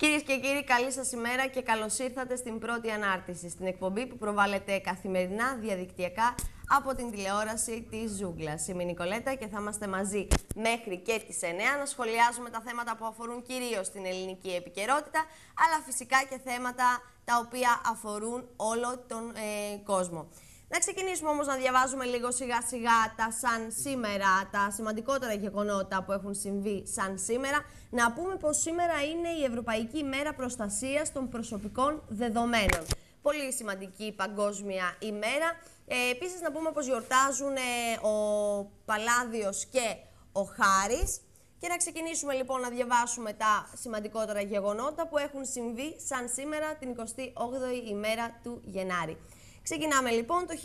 Κυρίες και κύριοι, καλή σας ημέρα και καλώς ήρθατε στην πρώτη ανάρτηση, στην εκπομπή που προβάλλεται καθημερινά διαδικτυακά από την τηλεόραση της Ζούγκλας. Είμαι η Νικολέτα και θα είμαστε μαζί μέχρι και τις 9 να σχολιάζουμε τα θέματα που αφορούν κυρίως την ελληνική επικαιρότητα, αλλά φυσικά και θέματα τα οποία αφορούν όλο τον κόσμο. Να ξεκινήσουμε όμως να διαβάζουμε λίγο σιγά σιγά τα σαν σήμερα, τα σημαντικότερα γεγονότα που έχουν συμβεί σαν σήμερα. Να πούμε πως σήμερα είναι η Ευρωπαϊκή ημέρα προστασίας των προσωπικών δεδομένων. Πολύ σημαντική παγκόσμια ημέρα. Επίσης να πούμε πως γιορτάζουν ο Παλάδιος και ο Χάρης. Και να ξεκινήσουμε λοιπόν να διαβάσουμε τα σημαντικότερα γεγονότα που έχουν συμβεί σαν σήμερα την 28η ημέρα του Γενάρη. Ξεκινάμε λοιπόν το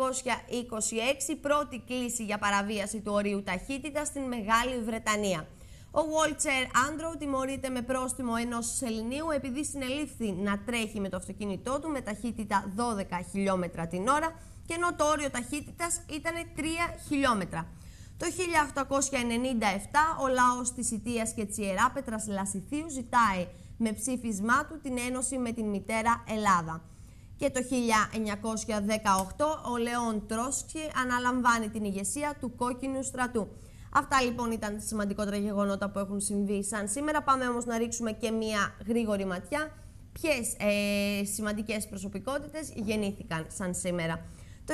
1826, πρώτη κλήση για παραβίαση του ορίου ταχύτητας στην Μεγάλη Βρετανία. Ο Walter Andrew τιμωρείται με πρόστιμο 1 σεληνίου επειδή συνελήφθη να τρέχει με το αυτοκίνητό του με ταχύτητα 12 χιλιόμετρα την ώρα και ενώ το όριο ταχύτητας ήταν 3 χιλιόμετρα. Το 1897 ο λαός της Ιτίας και της Ιεράπετρας Λασιθίου ζητάει με ψήφισμά του την ένωση με την μητέρα Ελλάδα. Και το 1918 ο Λεόν Τρότσκι αναλαμβάνει την ηγεσία του Κόκκινου Στρατού. Αυτά λοιπόν ήταν τα σημαντικότερα γεγονότα που έχουν συμβεί σαν σήμερα. Πάμε όμως να ρίξουμε και μία γρήγορη ματιά. Ποιες σημαντικές προσωπικότητες γεννήθηκαν σαν σήμερα. Το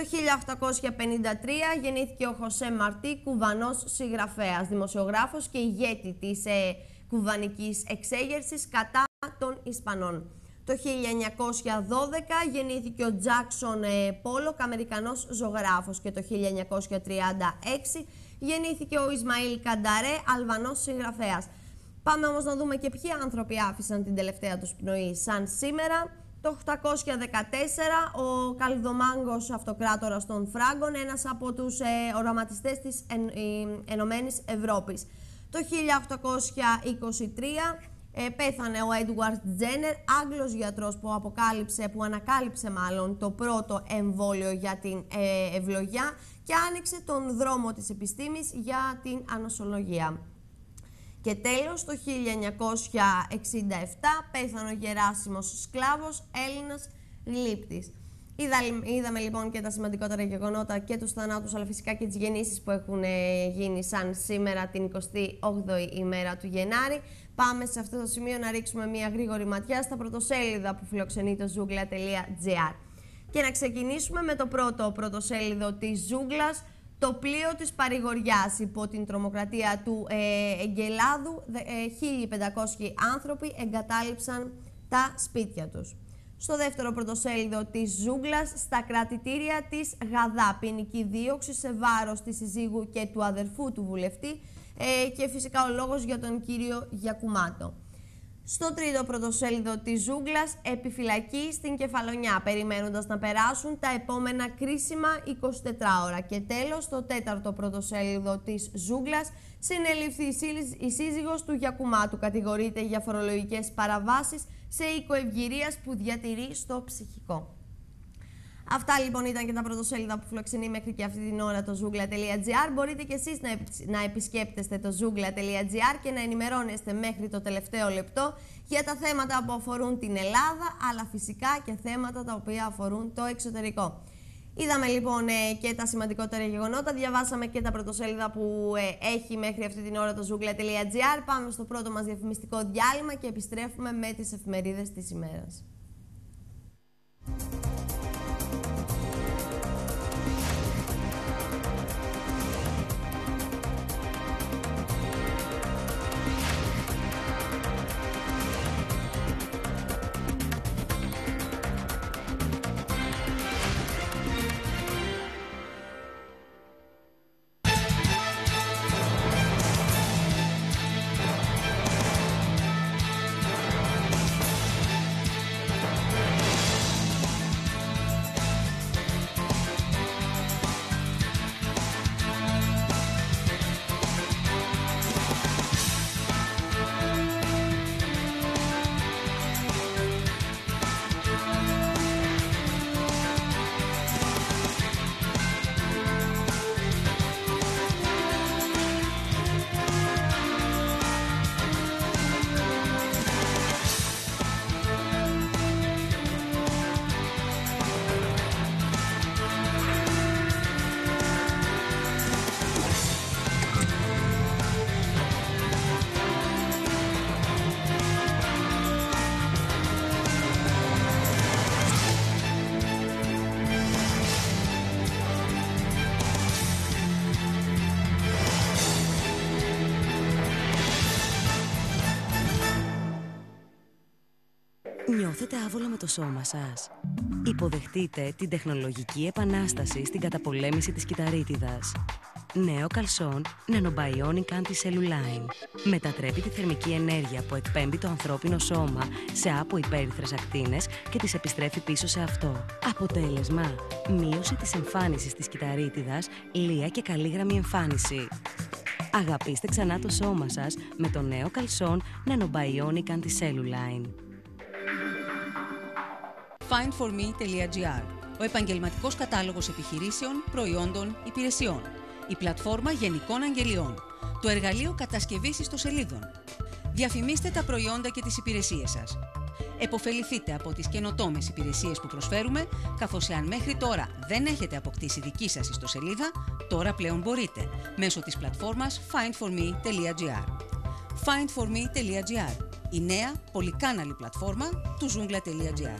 1853 γεννήθηκε ο Χωσέ Μαρτί, κουβανός συγγραφέας, δημοσιογράφος και ηγέτη της κουβανικής εξέγερσης κατά των Ισπανών. Το 1912 γεννήθηκε ο Τζάκσον Πόλοκ, Αμερικανός ζωγράφος και το 1936 γεννήθηκε ο Ισμαήλ Κανταρέ, Αλβανός συγγραφέας. Πάμε όμως να δούμε και ποιοι άνθρωποι άφησαν την τελευταία τους πνοή σαν σήμερα. Το 814 ο Καλδομάγκος Αυτοκράτορας των Φράγκων, ένας από τους οραματιστές της Ενωμένης Ευρώπης. Το 1823 πέθανε ο Έντουαρντ Τζένερ, Άγγλος γιατρός που ανακάλυψε το πρώτο εμβόλιο για την ευλογιά και άνοιξε τον δρόμο της επιστήμης για την ανοσολογία. Και τέλος, το 1967 πέθανε ο Γεράσιμος Σκλάβος, Έλληνας γλύπτης. Είδαμε λοιπόν και τα σημαντικότερα γεγονότα και τους θανάτους, αλλά φυσικά και τις γεννήσεις που έχουν γίνει σαν σήμερα την 28η ημέρα του Γενάρη. Πάμε σε αυτό το σημείο να ρίξουμε μια γρήγορη ματιά στα πρωτοσέλιδα που φιλοξενεί το zoogla.gr. Και να ξεκινήσουμε με το πρώτο πρωτοσέλιδο της Ζούγκλας. Το πλοίο της παρηγοριάς υπό την τρομοκρατία του Εγκελάδου, 1.500 άνθρωποι εγκατάλειψαν τα σπίτια τους. Στο δεύτερο πρωτοσέλιδο της Ζούγκλας, στα κρατητήρια της Γαδά, ποινική δίωξη σε βάρος της συζύγου και του αδερφού του βουλευτή και φυσικά ο λόγος για τον κύριο Γιακουμάτο. Στο τρίτο πρωτοσέλιδο της Ζούγκλας, επιφυλακή στην Κεφαλονιά, περιμένοντας να περάσουν τα επόμενα κρίσιμα 24 ώρα. Και τέλος, στο τέταρτο πρωτοσέλιδο της Ζούγκλας, συνελήφθη η σύζυγος του Γιακουμάτου, κατηγορείται για φορολογικές παραβάσεις σε οίκο ευγυρίας που διατηρεί στο ψυχικό. Αυτά λοιπόν ήταν και τα πρωτοσέλιδα που φιλοξενεί μέχρι και αυτή την ώρα το zoogla.gr. Μπορείτε και εσείς να επισκέπτεστε το zoogla.gr και να ενημερώνεστε μέχρι το τελευταίο λεπτό για τα θέματα που αφορούν την Ελλάδα, αλλά φυσικά και θέματα τα οποία αφορούν το εξωτερικό. Είδαμε λοιπόν και τα σημαντικότερα γεγονότα, διαβάσαμε και τα πρωτοσέλιδα που έχει μέχρι αυτή την ώρα το zoogla.gr. Πάμε στο πρώτο μας διαφημιστικό διάλειμμα και επιστρέφουμε με τις εφημερίδες της ημέρας. Νιώθετε άβολα με το σώμα σας? Υποδεχτείτε την τεχνολογική επανάσταση στην καταπολέμηση της κυταρίτιδας. Νέο καλσόν Nanobionic Anti-Cellulline. Μετατρέπει τη θερμική ενέργεια που εκπέμπει το ανθρώπινο σώμα σε αποϊπέρυθρες ακτίνες και τις επιστρέφει πίσω σε αυτό. Αποτέλεσμα: μείωση της εμφάνισης της κυταρίτιδας, λία και καλή γραμμή εμφάνιση. Αγαπήστε ξανά το σώμα σας με το νέο καλσόν Nanobionic Anti-Cellulline. Findforme.gr. Ο επαγγελματικός κατάλογος επιχειρήσεων, προϊόντων, υπηρεσιών. Η πλατφόρμα γενικών αγγελιών. Το εργαλείο κατασκευής ιστοσελίδων. Διαφημίστε τα προϊόντα και τις υπηρεσίες σας. Εποφεληθείτε από τις καινοτόμες υπηρεσίες που προσφέρουμε, καθώς εάν μέχρι τώρα δεν έχετε αποκτήσει δική σας ιστοσελίδα, τώρα πλέον μπορείτε, μέσω της πλατφόρμας findforme.gr. Findforme.gr. Η νέα πολυκάναλη πλατφόρμα του Joongla.gr.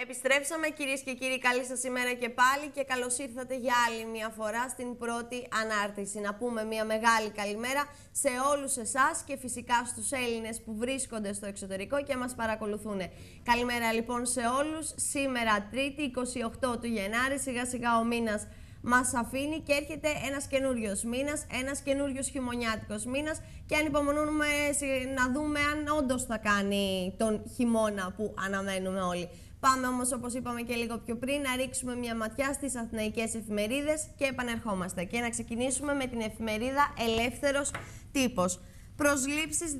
Επιστρέψαμε, κυρίες και κύριοι, καλή σας ημέρα και πάλι και καλώς ήρθατε για άλλη μια φορά στην πρώτη ανάρτηση. Να πούμε μια μεγάλη καλημέρα σε όλους εσάς και φυσικά στους Έλληνες που βρίσκονται στο εξωτερικό και μας παρακολουθούν. Καλημέρα λοιπόν σε όλους. Σήμερα Τρίτη 28 του Γενάρη, σιγά σιγά ο μήνας μας αφήνει και έρχεται ένας καινούριος μήνας, ένας καινούριος χειμωνιάτικος μήνας και ανυπομονούμε να δούμε αν όντως θα κάνει τον χειμώνα που αναμένουμε όλοι. Πάμε όμως, όπως είπαμε και λίγο πιο πριν, να ρίξουμε μια ματιά στις αθηναϊκές εφημερίδες και επανερχόμαστε. Και να ξεκινήσουμε με την εφημερίδα Ελεύθερος Τύπος. Προσλήψεις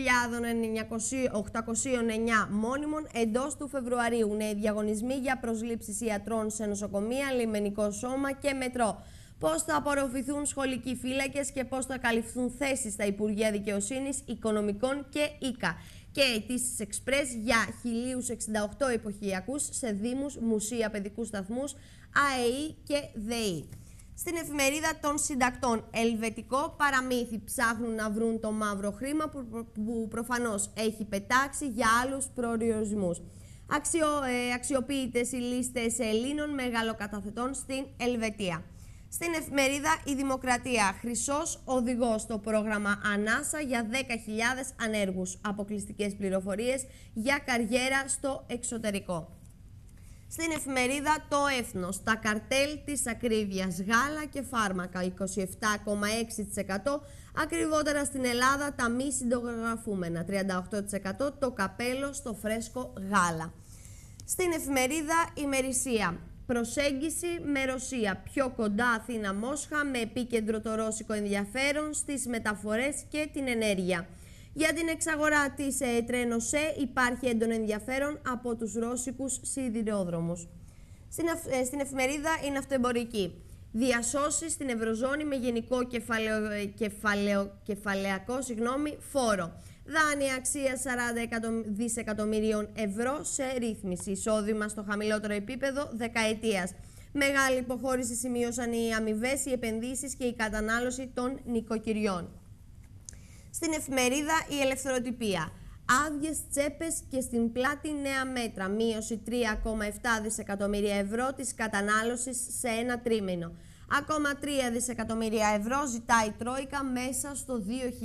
2.809 μόνιμων εντός του Φεβρουαρίου. Νέοι διαγωνισμοί για προσλήψεις ιατρών σε νοσοκομεία, λιμενικό σώμα και μετρό. Πώς θα απορροφηθούν σχολικοί φύλακες και πώς θα καλυφθούν θέσεις στα Υπουργεία Δικαιοσύνης, Οικονομικών και ΙΚΑ. Και αιτήσεις εξπρές για 1.068 εποχιακούς σε δήμους, μουσεία, παιδικούς σταθμούς, ΑΕΗ και ΔΕΗ. Στην εφημερίδα των συντακτών, ελβετικό παραμύθι, ψάχνουν να βρουν το μαύρο χρήμα που προφανώς έχει πετάξει για άλλους προορισμούς. Αξιοποιητές οι λίστες Ελλήνων μεγαλοκαταθετών στην Ελβετία. Στην εφημερίδα Η Δημοκρατία, χρυσός οδηγός στο πρόγραμμα Ανάσα για 10.000 ανέργους. Αποκλειστικές πληροφορίες για καριέρα στο εξωτερικό. Στην εφημερίδα Το Έθνος, τα καρτέλ της ακρίβειας, γάλα και φάρμακα, 27,6%, ακριβότερα στην Ελλάδα τα μη συντογραφούμενα, 38% το καπέλο στο φρέσκο γάλα. Στην εφημερίδα Ημερησία, προσέγγιση με Ρωσία, πιο κοντά Αθήνα-Μόσχα με επίκεντρο το ρώσικο ενδιαφέρον στις μεταφορές και την ενέργεια. Για την εξαγορά της Τρένοσέ υπάρχει έντονο ενδιαφέρον από τους ρώσικους σιδηρόδρομους. Στην εφημερίδα Η Ναυτοεμπορική. Διασώσεις στην Ευρωζώνη με γενικό κεφαλαιακό φόρο. Δάνεια αξία 40 δισεκατομμυρίων ευρώ σε ρύθμιση. Εισόδημα στο χαμηλότερο επίπεδο δεκαετίας. Μεγάλη υποχώρηση σημείωσαν οι αμοιβές, οι επενδύσεις και η κατανάλωση των νοικοκυριών. Στην εφημερίδα Η Ελευθεροτυπία. Άδειες τσέπες και στην πλάτη νέα μέτρα. Μείωση 3,7 δισεκατομμύρια ευρώ της κατανάλωσης σε ένα τρίμηνο. Ακόμα 3 δισεκατομμύρια ευρώ ζητάει η Τρόικα μέσα στο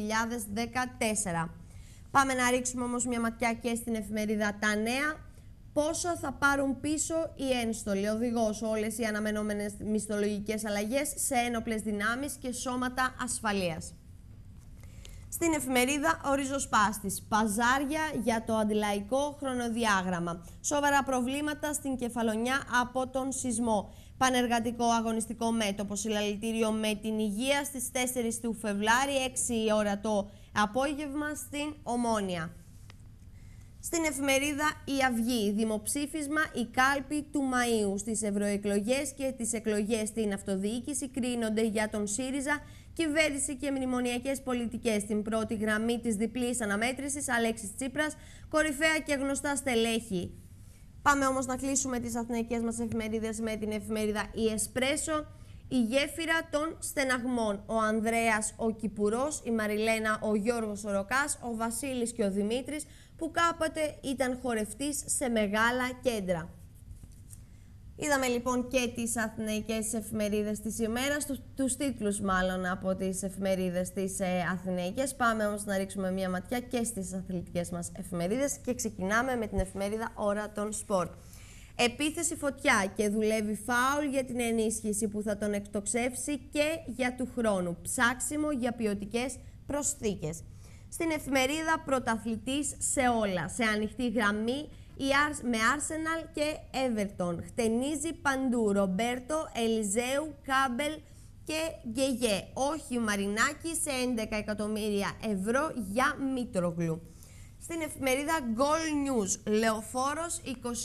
2014. Πάμε να ρίξουμε όμως μια ματιά και στην εφημερίδα Τα Νέα. Πόσα θα πάρουν πίσω οι ένστολοι, οδηγός όλες οι αναμενόμενες μισθολογικές αλλαγές σε ένοπλες δυνάμεις και σώματα ασφαλείας. Στην εφημερίδα Ο Ριζοσπάστης, παζάρια για το αντιλαϊκό χρονοδιάγραμμα. Σοβαρά προβλήματα στην Κεφαλονιά από τον σεισμό. Πανεργατικό αγωνιστικό μέτωπο, συλλαλητήριο με την υγεία στις 4 του Φευλάρη, 6 η ώρα το απόγευμα στην Ομόνια. Στην εφημερίδα Η Αυγή, δημοψήφισμα η κάλπη του Μαΐου. Στις ευρωεκλογές και τις εκλογές στην αυτοδιοίκηση κρίνονται για τον ΣΥΡΙΖΑ, κυβέρνηση και μνημονιακές πολιτικές. Στην πρώτη γραμμή της διπλής αναμέτρησης, Αλέξης Τσίπρας, κορυφαία και γνωστά στελέχη. Πάμε όμως να κλείσουμε τις αθηναϊκές μας εφημερίδες με την εφημερίδα Η Εσπρέσο. Η γέφυρα των στεναγμών. Ο Ανδρέας ο Κυπουρός, η Μαριλένα ο Γιώργος ο Ροκάς, ο Βασίλης και ο Δημήτρης, που κάποτε ήταν χορευτής σε μεγάλα κέντρα. Είδαμε λοιπόν και τις αθηναϊκές εφημερίδες της ημέρας, τους τίτλους μάλλον από τις εφημερίδες της αθηναϊκές. Πάμε όμως να ρίξουμε μια ματιά και στις αθλητικές μας εφημερίδες και ξεκινάμε με την εφημερίδα Ώρα των Σπορ. Επίθεση φωτιά και δουλεύει φάουλ για την ενίσχυση που θα τον εκτοξεύσει και για του χρόνου. Ψάξιμο για ποιοτικές προσθήκες. Στην εφημερίδα Πρωταθλητής σε όλα, σε ανοιχτή γραμμή με Arsenal και Everton. Χτενίζει παντού Ρομπέρτο, Ελιζέου, Κάμπελ και Γκεγέ. Όχι Μαρινάκη σε 11 εκατομμύρια ευρώ για Μήτρογλου. Στην εφημερίδα Goal News, λεωφόρος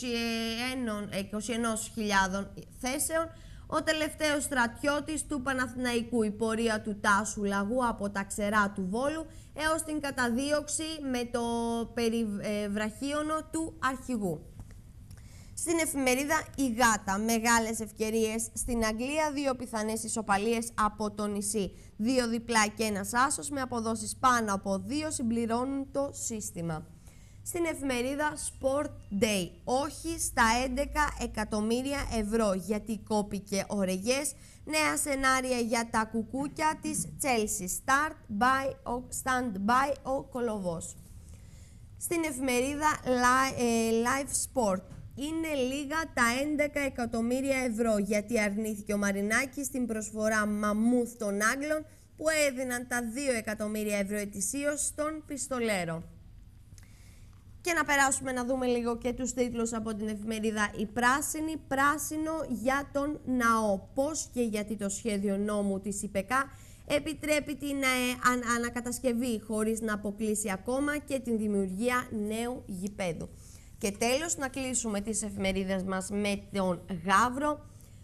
21.000 θέσεων, ο τελευταίος στρατιώτης του Παναθηναϊκού, η πορεία του Τάσου Λαγού από τα ξερά του Βόλου έως την καταδίωξη με το περιβραχίωνο του αρχηγού. Στην εφημερίδα Η Γάτα, μεγάλες ευκαιρίες στην Αγγλία, 2 πιθανές ισοπαλίες από το νησί. 2 διπλά και ένας άσος με αποδόσεις πάνω από 2 συμπληρώνουν το σύστημα. στην εφημερίδα Sport Day. Όχι στα 11 εκατομμύρια ευρώ, γιατί κόπηκε ο Ρεγιές. Νέα σενάρια για τα κουκούκια της Chelsea. Stand by ο Κολοβός. Στην εφημερίδα Live Sport. Είναι λίγα τα 11 εκατομμύρια ευρώ, γιατί αρνήθηκε ο Μαρινάκης στην προσφορά μαμούθ των Άγγλων που έδιναν τα 2 εκατομμύρια ευρώ ετησίως στον πιστολέρο. Και να περάσουμε να δούμε λίγο και τους τίτλους από την εφημερίδα Η Πράσινη. Πράσινο για τον ναό. Πώς και γιατί το σχέδιο νόμου της ΙΠΕΚΑ επιτρέπει την ανακατασκευή χωρίς να αποκλείσει ακόμα και την δημιουργία νέου γηπέδου. Και τέλος, να κλείσουμε τις εφημερίδες μας με τον Γαύρο.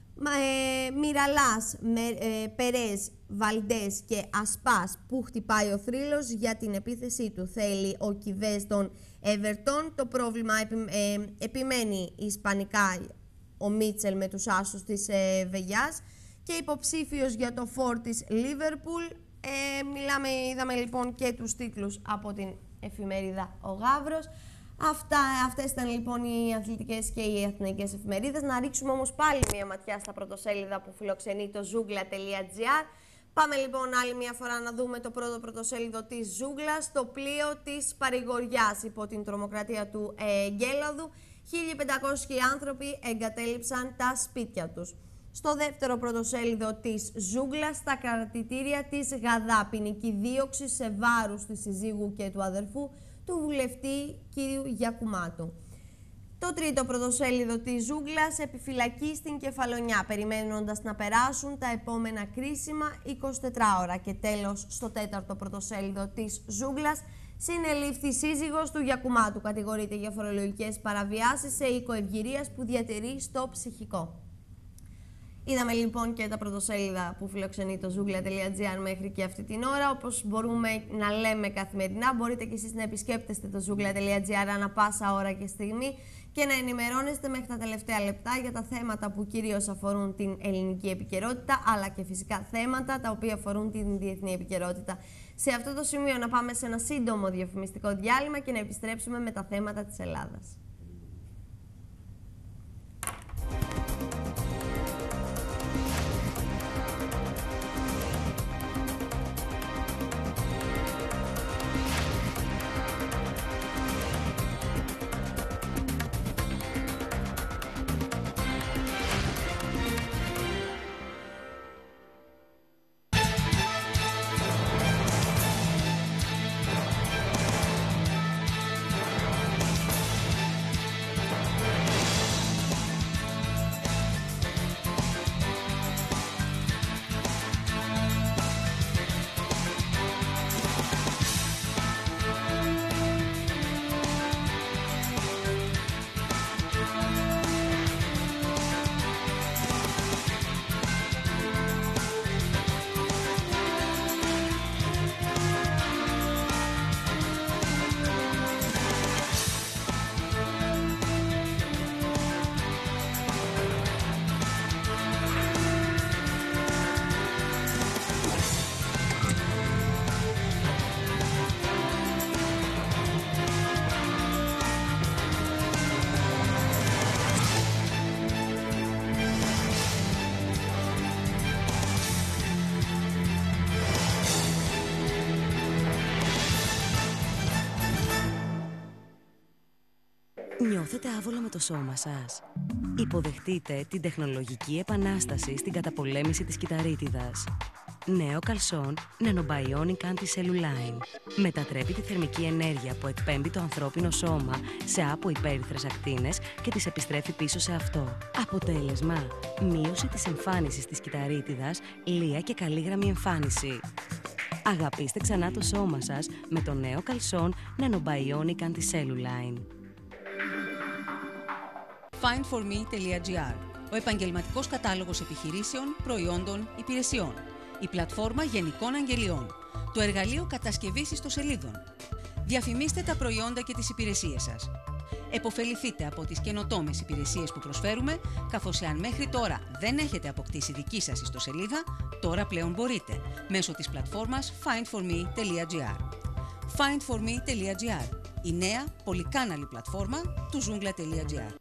Μιραλάς, Περές, Βαλντές και Ασπάς που χτυπάει ο θρύλος για την επίθεσή του. Θέλει ο Κιβές των Everton. Το πρόβλημα επιμένει ισπανικά ο Μίτσελ με τους άσους της Βεγιάς. Και υποψήφιος για το φόρ της Λίβερπουλ. Είδαμε λοιπόν και τους τίτλους από την εφημερίδα Ο Γαύρος. Αυτές ήταν λοιπόν οι αθλητικές και οι εθνικές εφημερίδες. Να ρίξουμε όμως πάλι μια ματιά στα πρωτοσέλιδα που φιλοξενεί το zoogla.gr. Πάμε λοιπόν άλλη μια φορά να δούμε το πρώτο πρωτοσέλιδο της Ζούγκλας, το πλοίο της παρηγοριάς υπό την τρομοκρατία του Γκέλαδου. 1.500 άνθρωποι εγκατέλειψαν τα σπίτια τους. Στο δεύτερο πρωτοσέλιδο της Ζούγκλας, τα κρατητήρια της Γαδά, ποινική δίωξη σε βάρος της συζύγου και του αδερφού του βουλευτή κ. Γιακουμάτου. Το τρίτο πρωτοσέλιδο της Ζούγκλας, επιφυλακή στην Κεφαλονιά, περιμένοντας να περάσουν τα επόμενα κρίσιμα 24 ώρα. Και τέλος, στο τέταρτο πρωτοσέλιδο της Ζούγκλας, συνελήφθη σύζυγος του Γιακουμάτου, κατηγορείται για φορολογικές παραβιάσεις σε οίκο ευγυρίας που διατηρεί στο ψυχικό. Είδαμε λοιπόν και τα πρωτοσέλιδα που φιλοξενεί το zoogla.gr μέχρι και αυτή την ώρα. Όπως μπορούμε να λέμε καθημερινά, μπορείτε και εσείς να επισκέπτεστε το zoogla.gr ανά πάσα ώρα και στιγμή και να ενημερώνεστε μέχρι τα τελευταία λεπτά για τα θέματα που κυρίως αφορούν την ελληνική επικαιρότητα, αλλά και φυσικά θέματα τα οποία αφορούν την διεθνή επικαιρότητα. Σε αυτό το σημείο να πάμε σε ένα σύντομο διαφημιστικό διάλειμμα και να επιστρέψουμε με τα θέματα της Ελλάδας. Νιώθετε άβολα με το σώμα σας? Υποδεχτείτε την τεχνολογική επανάσταση στην καταπολέμηση της κυταρίτιδας. Νέο καλσόν Nanobionic Anti-Cellulline. Μετατρέπει τη θερμική ενέργεια που εκπέμπει το ανθρώπινο σώμα σε αποϊπέρυθρες ακτίνες και τις επιστρέφει πίσω σε αυτό. Αποτέλεσμα, μείωση της εμφάνισης της κυταρίτιδας, λία και καλή εμφάνιση. Αγαπήστε ξανά το σώμα σας με το νέο καλσόν Nanobionic Anti-Cellulline. findforme.gr. Ο επαγγελματικός κατάλογος επιχειρήσεων, προϊόντων, υπηρεσιών. Η πλατφόρμα γενικών αγγελιών. Το εργαλείο κατασκευής ιστοσελίδων. Διαφημίστε τα προϊόντα και τις υπηρεσίες σας. Εποφεληθείτε από τις καινοτόμες υπηρεσίες που προσφέρουμε, καθώς εάν μέχρι τώρα δεν έχετε αποκτήσει δική σας ιστοσελίδα, τώρα πλέον μπορείτε, μέσω της πλατφόρμας findforme.gr. findforme.gr. η νέα πολυκάναλη πλατφόρμα του Zoungla.gr.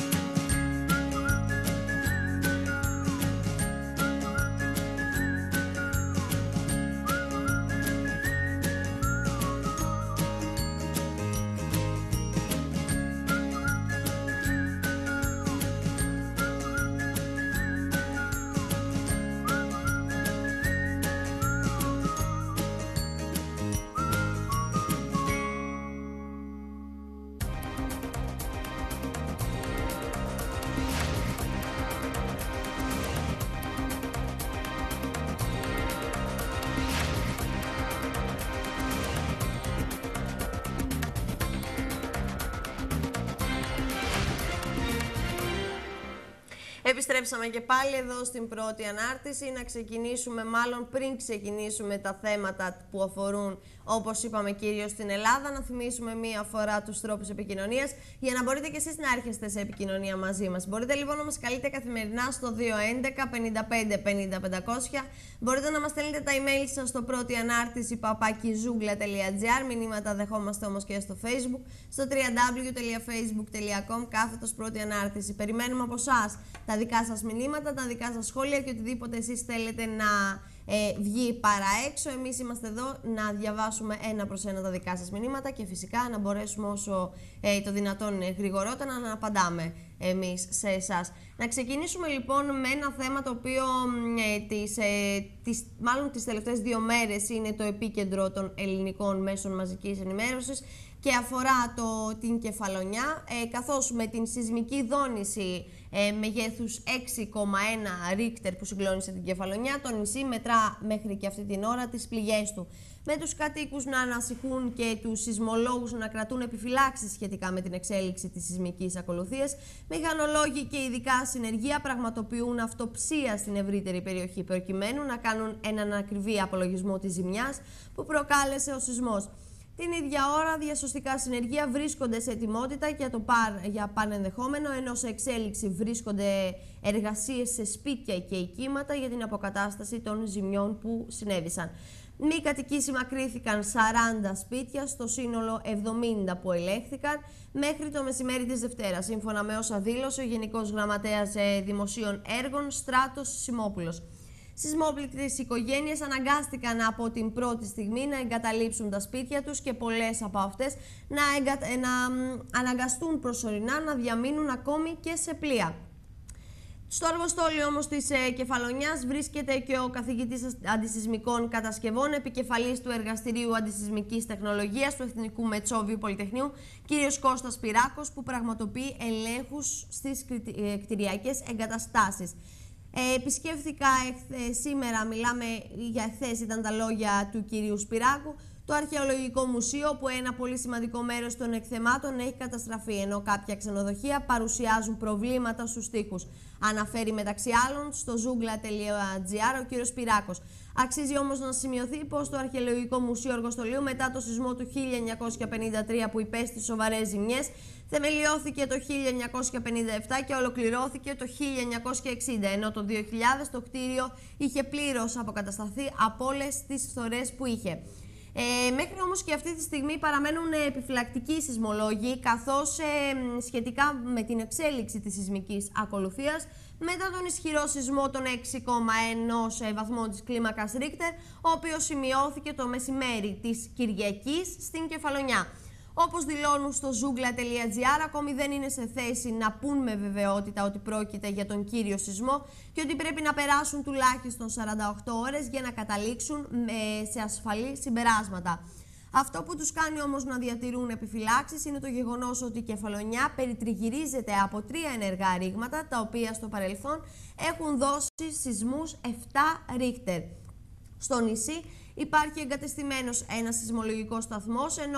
Επιστρέψαμε και πάλι εδώ στην πρώτη ανάρτηση. Να ξεκινήσουμε, μάλλον πριν ξεκινήσουμε τα θέματα που αφορούν, όπως είπαμε, κυρίως στην Ελλάδα, να θυμίσουμε μία φορά τους τρόπους επικοινωνίας για να μπορείτε και εσείς να έρχεστε σε επικοινωνία μαζί μας. Μπορείτε λοιπόν να μας καλείτε καθημερινά στο 211 55 50 500. Μπορείτε να μας στέλνετε τα email σας στο πρώτη ανάρτηση @zoungla.gr. Μηνύματα δεχόμαστε όμως και στο Facebook, στο www.facebook.com/πρώτη ανάρτηση. Περιμένουμε από εσάς τα δικά σας μηνύματα, τα δικά σας σχόλια και οτιδήποτε εσείς θέλετε να βγει παρά έξω. Εμείς είμαστε εδώ να διαβάσουμε ένα προς ένα τα δικά σας μηνύματα και φυσικά να μπορέσουμε όσο το δυνατόν γρηγορότερα να απαντάμε εμείς σε εσάς. Να ξεκινήσουμε λοιπόν με ένα θέμα το οποίο μάλλον τις τελευταίες 2 μέρες είναι το επίκεντρο των ελληνικών μέσων μαζικής ενημέρωσης και αφορά την Κεφαλονιά, καθώς με την σεισμική δόνηση μεγέθους 6,1 Ρίχτερ που συγκλώνησε την Κεφαλονιά, το νησί μετρά μέχρι και αυτή την ώρα τις πληγές του. Με τους κατοίκους να ανασυχούν και τους σεισμολόγους να κρατούν επιφυλάξεις σχετικά με την εξέλιξη της σεισμικής ακολουθίας, μηχανολόγοι και ειδικά συνεργεία πραγματοποιούν αυτοψία στην ευρύτερη περιοχή προκειμένου να κάνουν έναν ακριβή απολογισμό της ζημιάς που προκάλεσε ο σεισμός. Την ίδια ώρα, διασωστικά συνεργεία βρίσκονται σε ετοιμότητα για πανενδεχόμενο, ενώ σε εξέλιξη βρίσκονται εργασίες σε σπίτια και οικίματα για την αποκατάσταση των ζημιών που συνέβησαν. Μη κατοικήσιμα κρίθηκαν 40 σπίτια, στο σύνολο 70 που ελέγχθηκαν μέχρι το μεσημέρι της Δευτέρας, σύμφωνα με όσα δήλωσε ο Γενικός Γραμματέας Δημοσίων Έργων Στράτος Σιμόπουλος. Σεισμόπληκτες οικογένειες αναγκάστηκαν από την πρώτη στιγμή να εγκαταλείψουν τα σπίτια τους και πολλές από αυτές να αναγκαστούν προσωρινά να διαμείνουν ακόμη και σε πλοία. Στο εργοστόλιο όμως της Κεφαλονιάς βρίσκεται και ο καθηγητής αντισεισμικών κατασκευών, επικεφαλής του Εργαστηρίου Αντισεισμικής Τεχνολογίας του Εθνικού Μετσόβιου Πολυτεχνείου, κ. Κώστας Πυράκος, που πραγματοποιεί ελέγχους στις κτηριακές εγκαταστάσεις. Επισκέφθηκα σήμερα, μιλάμε για εχθές, ήταν τα λόγια του κυρίου Σπυράκου, το Αρχαιολογικό Μουσείο, που ένα πολύ σημαντικό μέρος των εκθεμάτων έχει καταστραφεί, ενώ κάποια ξενοδοχεία παρουσιάζουν προβλήματα στους τοίχους. Αναφέρει μεταξύ άλλων στο Zoungla.gr ο κύριος Σπυράκος. Αξίζει όμως να σημειωθεί πως το Αρχαιολογικό Μουσείο Εργοστολίου μετά το σεισμό του 1953 που υπέστη σοβαρές ζημιές θεμελιώθηκε το 1957 και ολοκληρώθηκε το 1960, ενώ το 2000 το κτίριο είχε πλήρως αποκατασταθεί από όλες τις φθορές που είχε. Μέχρι όμως και αυτή τη στιγμή παραμένουν επιφυλακτικοί σεισμολόγοι, καθώς σχετικά με την εξέλιξη της σεισμικής ακολουθίας μετά τον ισχυρό σεισμό των 6,1 βαθμών της κλίμακας Ρίχτερ, ο οποίος σημειώθηκε το μεσημέρι της Κυριακής στην Κεφαλονιά. Όπως δηλώνουν στο Zoungla.gr, ακόμη δεν είναι σε θέση να πούν με βεβαιότητα ότι πρόκειται για τον κύριο σεισμό και ότι πρέπει να περάσουν τουλάχιστον 48 ώρες για να καταλήξουν σε ασφαλή συμπεράσματα. Αυτό που τους κάνει όμως να διατηρούν επιφυλάξεις είναι το γεγονός ότι η Κεφαλονιά περιτριγυρίζεται από 3 ενεργά ρήγματα, τα οποία στο παρελθόν έχουν δώσει σεισμούς 7 Ρίχτερ. Στο νησί υπάρχει εγκατεστημένος ένας σεισμολογικός σταθμός, ενώ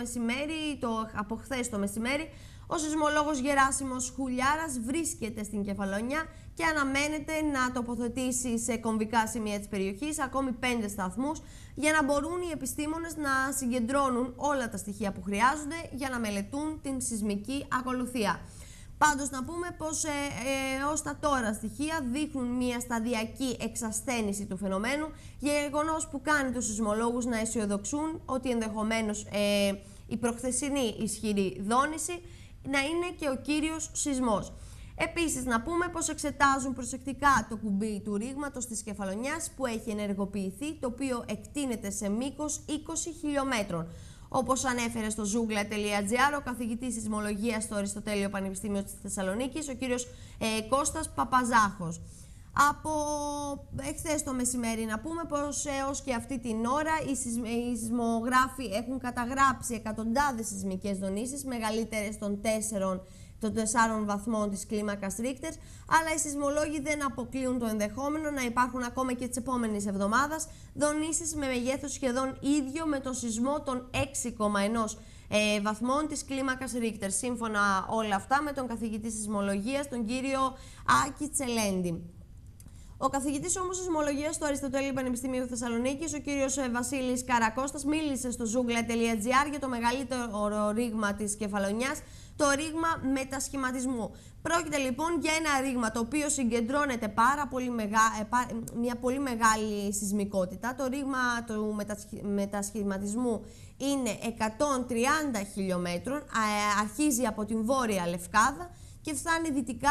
από χθες το μεσημέρι ο σεισμολόγος Γεράσιμος Χουλιάρας βρίσκεται στην Κεφαλονιά και αναμένεται να τοποθετήσει σε κομβικά σημεία της περιοχής ακόμη 5 σταθμούς για να μπορούν οι επιστήμονες να συγκεντρώνουν όλα τα στοιχεία που χρειάζονται για να μελετούν την σεισμική ακολουθία. Πάντως να πούμε πως ως τα τώρα στοιχεία δείχνουν μια σταδιακή εξασθένηση του φαινομένου, γεγονός που κάνει τους σεισμολόγους να αισιοδοξούν ότι ενδεχομένως η προχθεσινή ισχυρή δόνηση να είναι και ο κύριος σεισμός. Επίσης, να πούμε πως εξετάζουν προσεκτικά το κουμπί του ρήγματος της κεφαλονιάς που έχει ενεργοποιηθεί, το οποίο εκτείνεται σε μήκος 20 χιλιόμετρων. Όπως ανέφερε στο zoogla.gr ο καθηγητής σεισμολογίας στο Αριστοτέλειο Πανεπιστήμιο της Θεσσαλονίκης, ο κύριος Κώστας Παπαζάχος. Από εχθές το μεσημέρι να πούμε πως έως και αυτή την ώρα οι σεισμογράφοι έχουν καταγράψει εκατοντάδες σεισμικές δονήσεις, μεγαλύτερες των 4 βαθμών της κλίμακας Ρίχτερ, αλλά οι σεισμολόγοι δεν αποκλείουν το ενδεχόμενο να υπάρχουν ακόμα και τις επόμενες εβδομάδες δονήσεις με μεγέθος σχεδόν ίδιο με το σεισμό των 6,1 βαθμών της κλίμακας Ρίχτερ. Σύμφωνα όλα αυτά με τον καθηγητή σεισμολογίας, τον κύριο Άκη Τσελέντη. Ο καθηγητής όμως σεισμολογίας στο Αριστοτέλειο Πανεπιστήμιο Θεσσαλονίκης, ο κύριος Βασίλης Καρακώστας, μίλησε στο zoogla.gr για το μεγαλύτερο ρήγμα της κεφαλονιάς, το ρήγμα μετασχηματισμού. Πρόκειται λοιπόν για ένα ρήγμα το οποίο συγκεντρώνεται μια πολύ μεγάλη σεισμικότητα. Το ρήγμα του μετασχηματισμού είναι 130 χιλιόμετρων, αρχίζει από την Βόρεια Λευκάδα και φτάνει δυτικά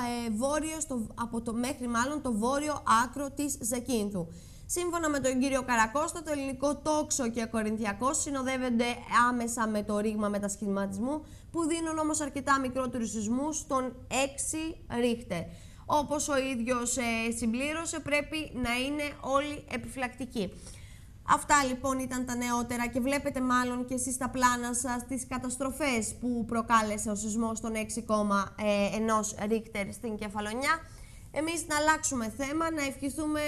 μέχρι το βόρειο άκρο της Ζακίνθου. Σύμφωνα με τον κύριο Καρακώστα, το ελληνικό τόξο και κορινθιακός συνοδεύονται άμεσα με το ρήγμα μετασχηματισμού, που δίνουν όμως αρκετά μικρότερους σεισμούς των 6 Ρίχτερ. Όπως ο ίδιος συμπλήρωσε, πρέπει να είναι όλοι επιφυλακτικοί. Αυτά λοιπόν ήταν τα νεότερα και βλέπετε μάλλον και εσείς στα πλάνα σας τις καταστροφές που προκάλεσε ο σεισμός των 6,1 Ρίχτερ στην Κεφαλονιά. Εμείς να αλλάξουμε θέμα, να ευχηθούμε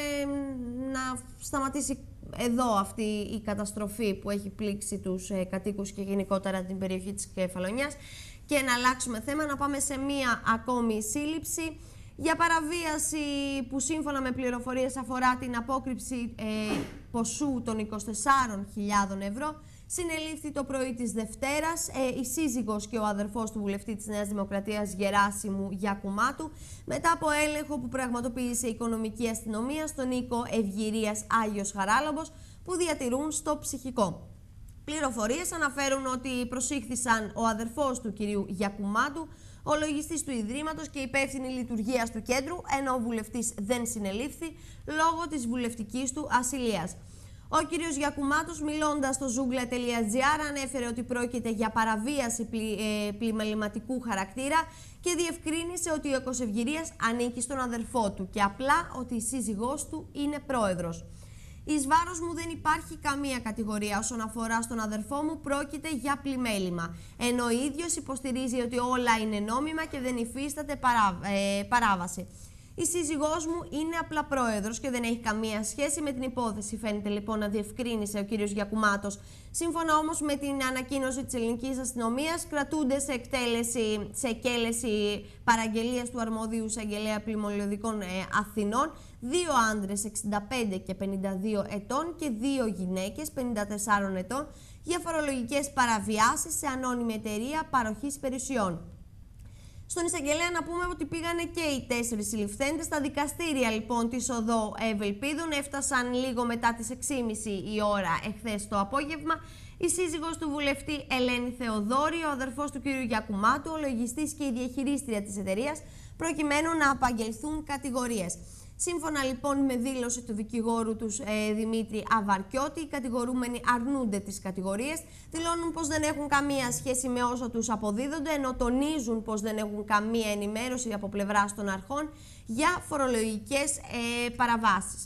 να σταματήσει εδώ αυτή η καταστροφή που έχει πλήξει τους κατοίκους και γενικότερα την περιοχή της Κεφαλονιάς, και να αλλάξουμε θέμα, να πάμε σε μία ακόμη σύλληψη για παραβίαση που σύμφωνα με πληροφορίες αφορά την απόκρυψη ποσού των 24.000 ευρώ. Συνελήφθη το πρωί της Δευτέρας η σύζυγος και ο αδερφός του βουλευτή της Νέας Δημοκρατίας Γεράσιμου Γιακουμάτου, μετά από έλεγχο που πραγματοποίησε η οικονομική αστυνομία στον οίκο Ευγυρίας Άγιος Χαράλαμπος, που διατηρούν στο ψυχικό. Πληροφορίες αναφέρουν ότι προσήχθησαν ο αδερφός του κυρίου Γιακουμάτου, ο λογιστής του Ιδρύματος και υπεύθυνη λειτουργίας του κέντρου, ενώ ο βουλευτής δεν συνελήφθη λόγω της βουλευτικής του ασυλίας. Ο κύριος Γιακουμάτος, μιλώντας στο zoogla.gr, ανέφερε ότι πρόκειται για παραβίαση πλημεληματικού χαρακτήρα και διευκρίνησε ότι ο οίκος Ευγυρίας ανήκει στον αδερφό του και απλά ότι η σύζυγός του είναι πρόεδρος. Εις βάρος μου δεν υπάρχει καμία κατηγορία όσον αφορά στον αδερφό μου, πρόκειται για πλημέλημα. Ενώ ο ίδιος υποστηρίζει ότι όλα είναι νόμιμα και δεν υφίσταται παράβαση. Η σύζυγός μου είναι απλά πρόεδρος και δεν έχει καμία σχέση με την υπόθεση, φαίνεται λοιπόν να διευκρίνησε ο κύριος Γιακουμάτος. Σύμφωνα όμως με την ανακοίνωση της ελληνικής αστυνομίας, κρατούνται σε εκτέλεση παραγγελίας του αρμοδίου εισαγγελέα πλημμυλωδικών Αθηνών 2 άντρες 65 και 52 ετών και 2 γυναίκες 54 ετών για φορολογικές παραβιάσεις σε ανώνυμη εταιρεία παροχής περιουσιών. Στον εισαγγελέα να πούμε ότι πήγανε και οι 4 συλληφθέντες. Στα δικαστήρια λοιπόν της οδό Ευελπίδων έφτασαν λίγο μετά τις 6.30 η ώρα εχθές το απόγευμα η σύζυγος του βουλευτή Ελένη Θεοδόρη, ο αδερφός του κ. Γιακουμάτου, ο λογιστής και η διαχειρίστρια της εταιρείας, προκειμένου να απαγγελθούν κατηγορίες. Σύμφωνα λοιπόν με δήλωση του δικηγόρου τους Δημήτρη Αβαρκιώτη, οι κατηγορούμενοι αρνούνται τις κατηγορίες, δηλώνουν πως δεν έχουν καμία σχέση με όσα τους αποδίδονται, ενώ τονίζουν πως δεν έχουν καμία ενημέρωση από πλευράς των αρχών για φορολογικές παραβάσεις.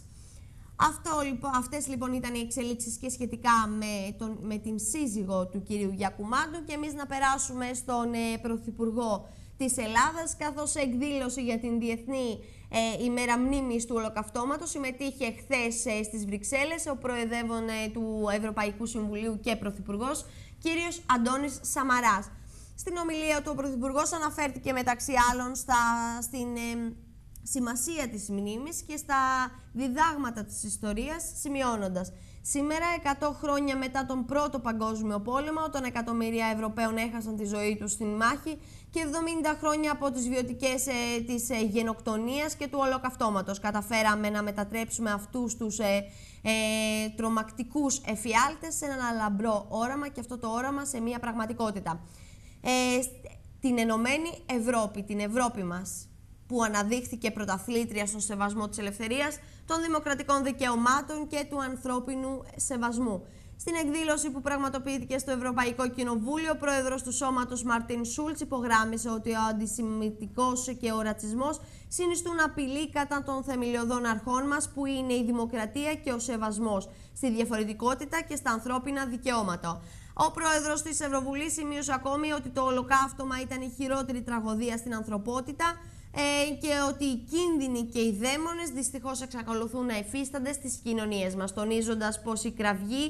Αυτές λοιπόν ήταν οι εξελίξεις και σχετικά με την σύζυγο του κυρίου Γιακουμάτου, και εμείς να περάσουμε στον Πρωθυπουργό της Ελλάδας, καθώς σε εκδήλωση για την Διεθνή ημέρα μνήμης του Ολοκαυτώματος συμμετείχε χθες στις Βρυξέλλες ο προεδρεύων του Ευρωπαϊκού Συμβουλίου και Πρωθυπουργός, κύριος Αντώνης Σαμαράς. Στην ομιλία του ο Πρωθυπουργός αναφέρθηκε μεταξύ άλλων στην σημασία της μνήμης και στα διδάγματα της ιστορίας, σημειώνοντας: Σήμερα, 100 χρόνια μετά τον Πρώτο Παγκόσμιο Πόλεμο, όταν εκατομμύρια Ευρωπαίων έχασαν τη ζωή τους στην μάχη και 70 χρόνια από τις βιωτικές της γενοκτονίας και του ολοκαυτώματος, καταφέραμε να μετατρέψουμε αυτούς τους τρομακτικούς εφιάλτες σε ένα λαμπρό όραμα και αυτό το όραμα σε μια πραγματικότητα. Την Ενωμένη Ευρώπη, την Ευρώπη μας, που αναδείχθηκε πρωταθλήτρια στον σεβασμό της ελευθερίας, των δημοκρατικών δικαιωμάτων και του ανθρώπινου σεβασμού. Στην εκδήλωση που πραγματοποιήθηκε στο Ευρωπαϊκό Κοινοβούλιο, ο πρόεδρος του Σώματος Μαρτίν Σούλτς υπογράμμισε ότι ο αντισημιτικός και ο ρατσισμός συνιστούν απειλή κατά των θεμελιωδών αρχών μας, που είναι η δημοκρατία και ο σεβασμός στη διαφορετικότητα και στα ανθρώπινα δικαιώματα. Ο πρόεδρος της Ευρωβουλής σημείωσε ακόμη ότι το ολοκαύτωμα ήταν η χειρότερη τραγωδία στην ανθρωπότητα και ότι οι κίνδυνοι και οι δαίμονες δυστυχώς εξακολουθούν να υφίστανται στις κοινωνίες μας, τονίζοντας πως η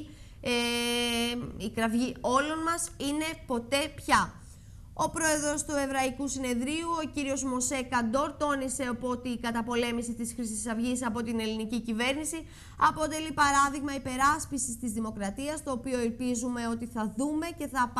κραυγή όλων μας είναι ποτέ πια. Ο πρόεδρος του Εβραϊκού Συνεδρίου, ο κύριος Μωσέ Καντόρ, τόνισε ότι η καταπολέμηση της Χρυσής Αυγής από την ελληνική κυβέρνηση αποτελεί παράδειγμα υπεράσπισης της δημοκρατίας, το οποίο ελπίζουμε ότι θα δούμε και θα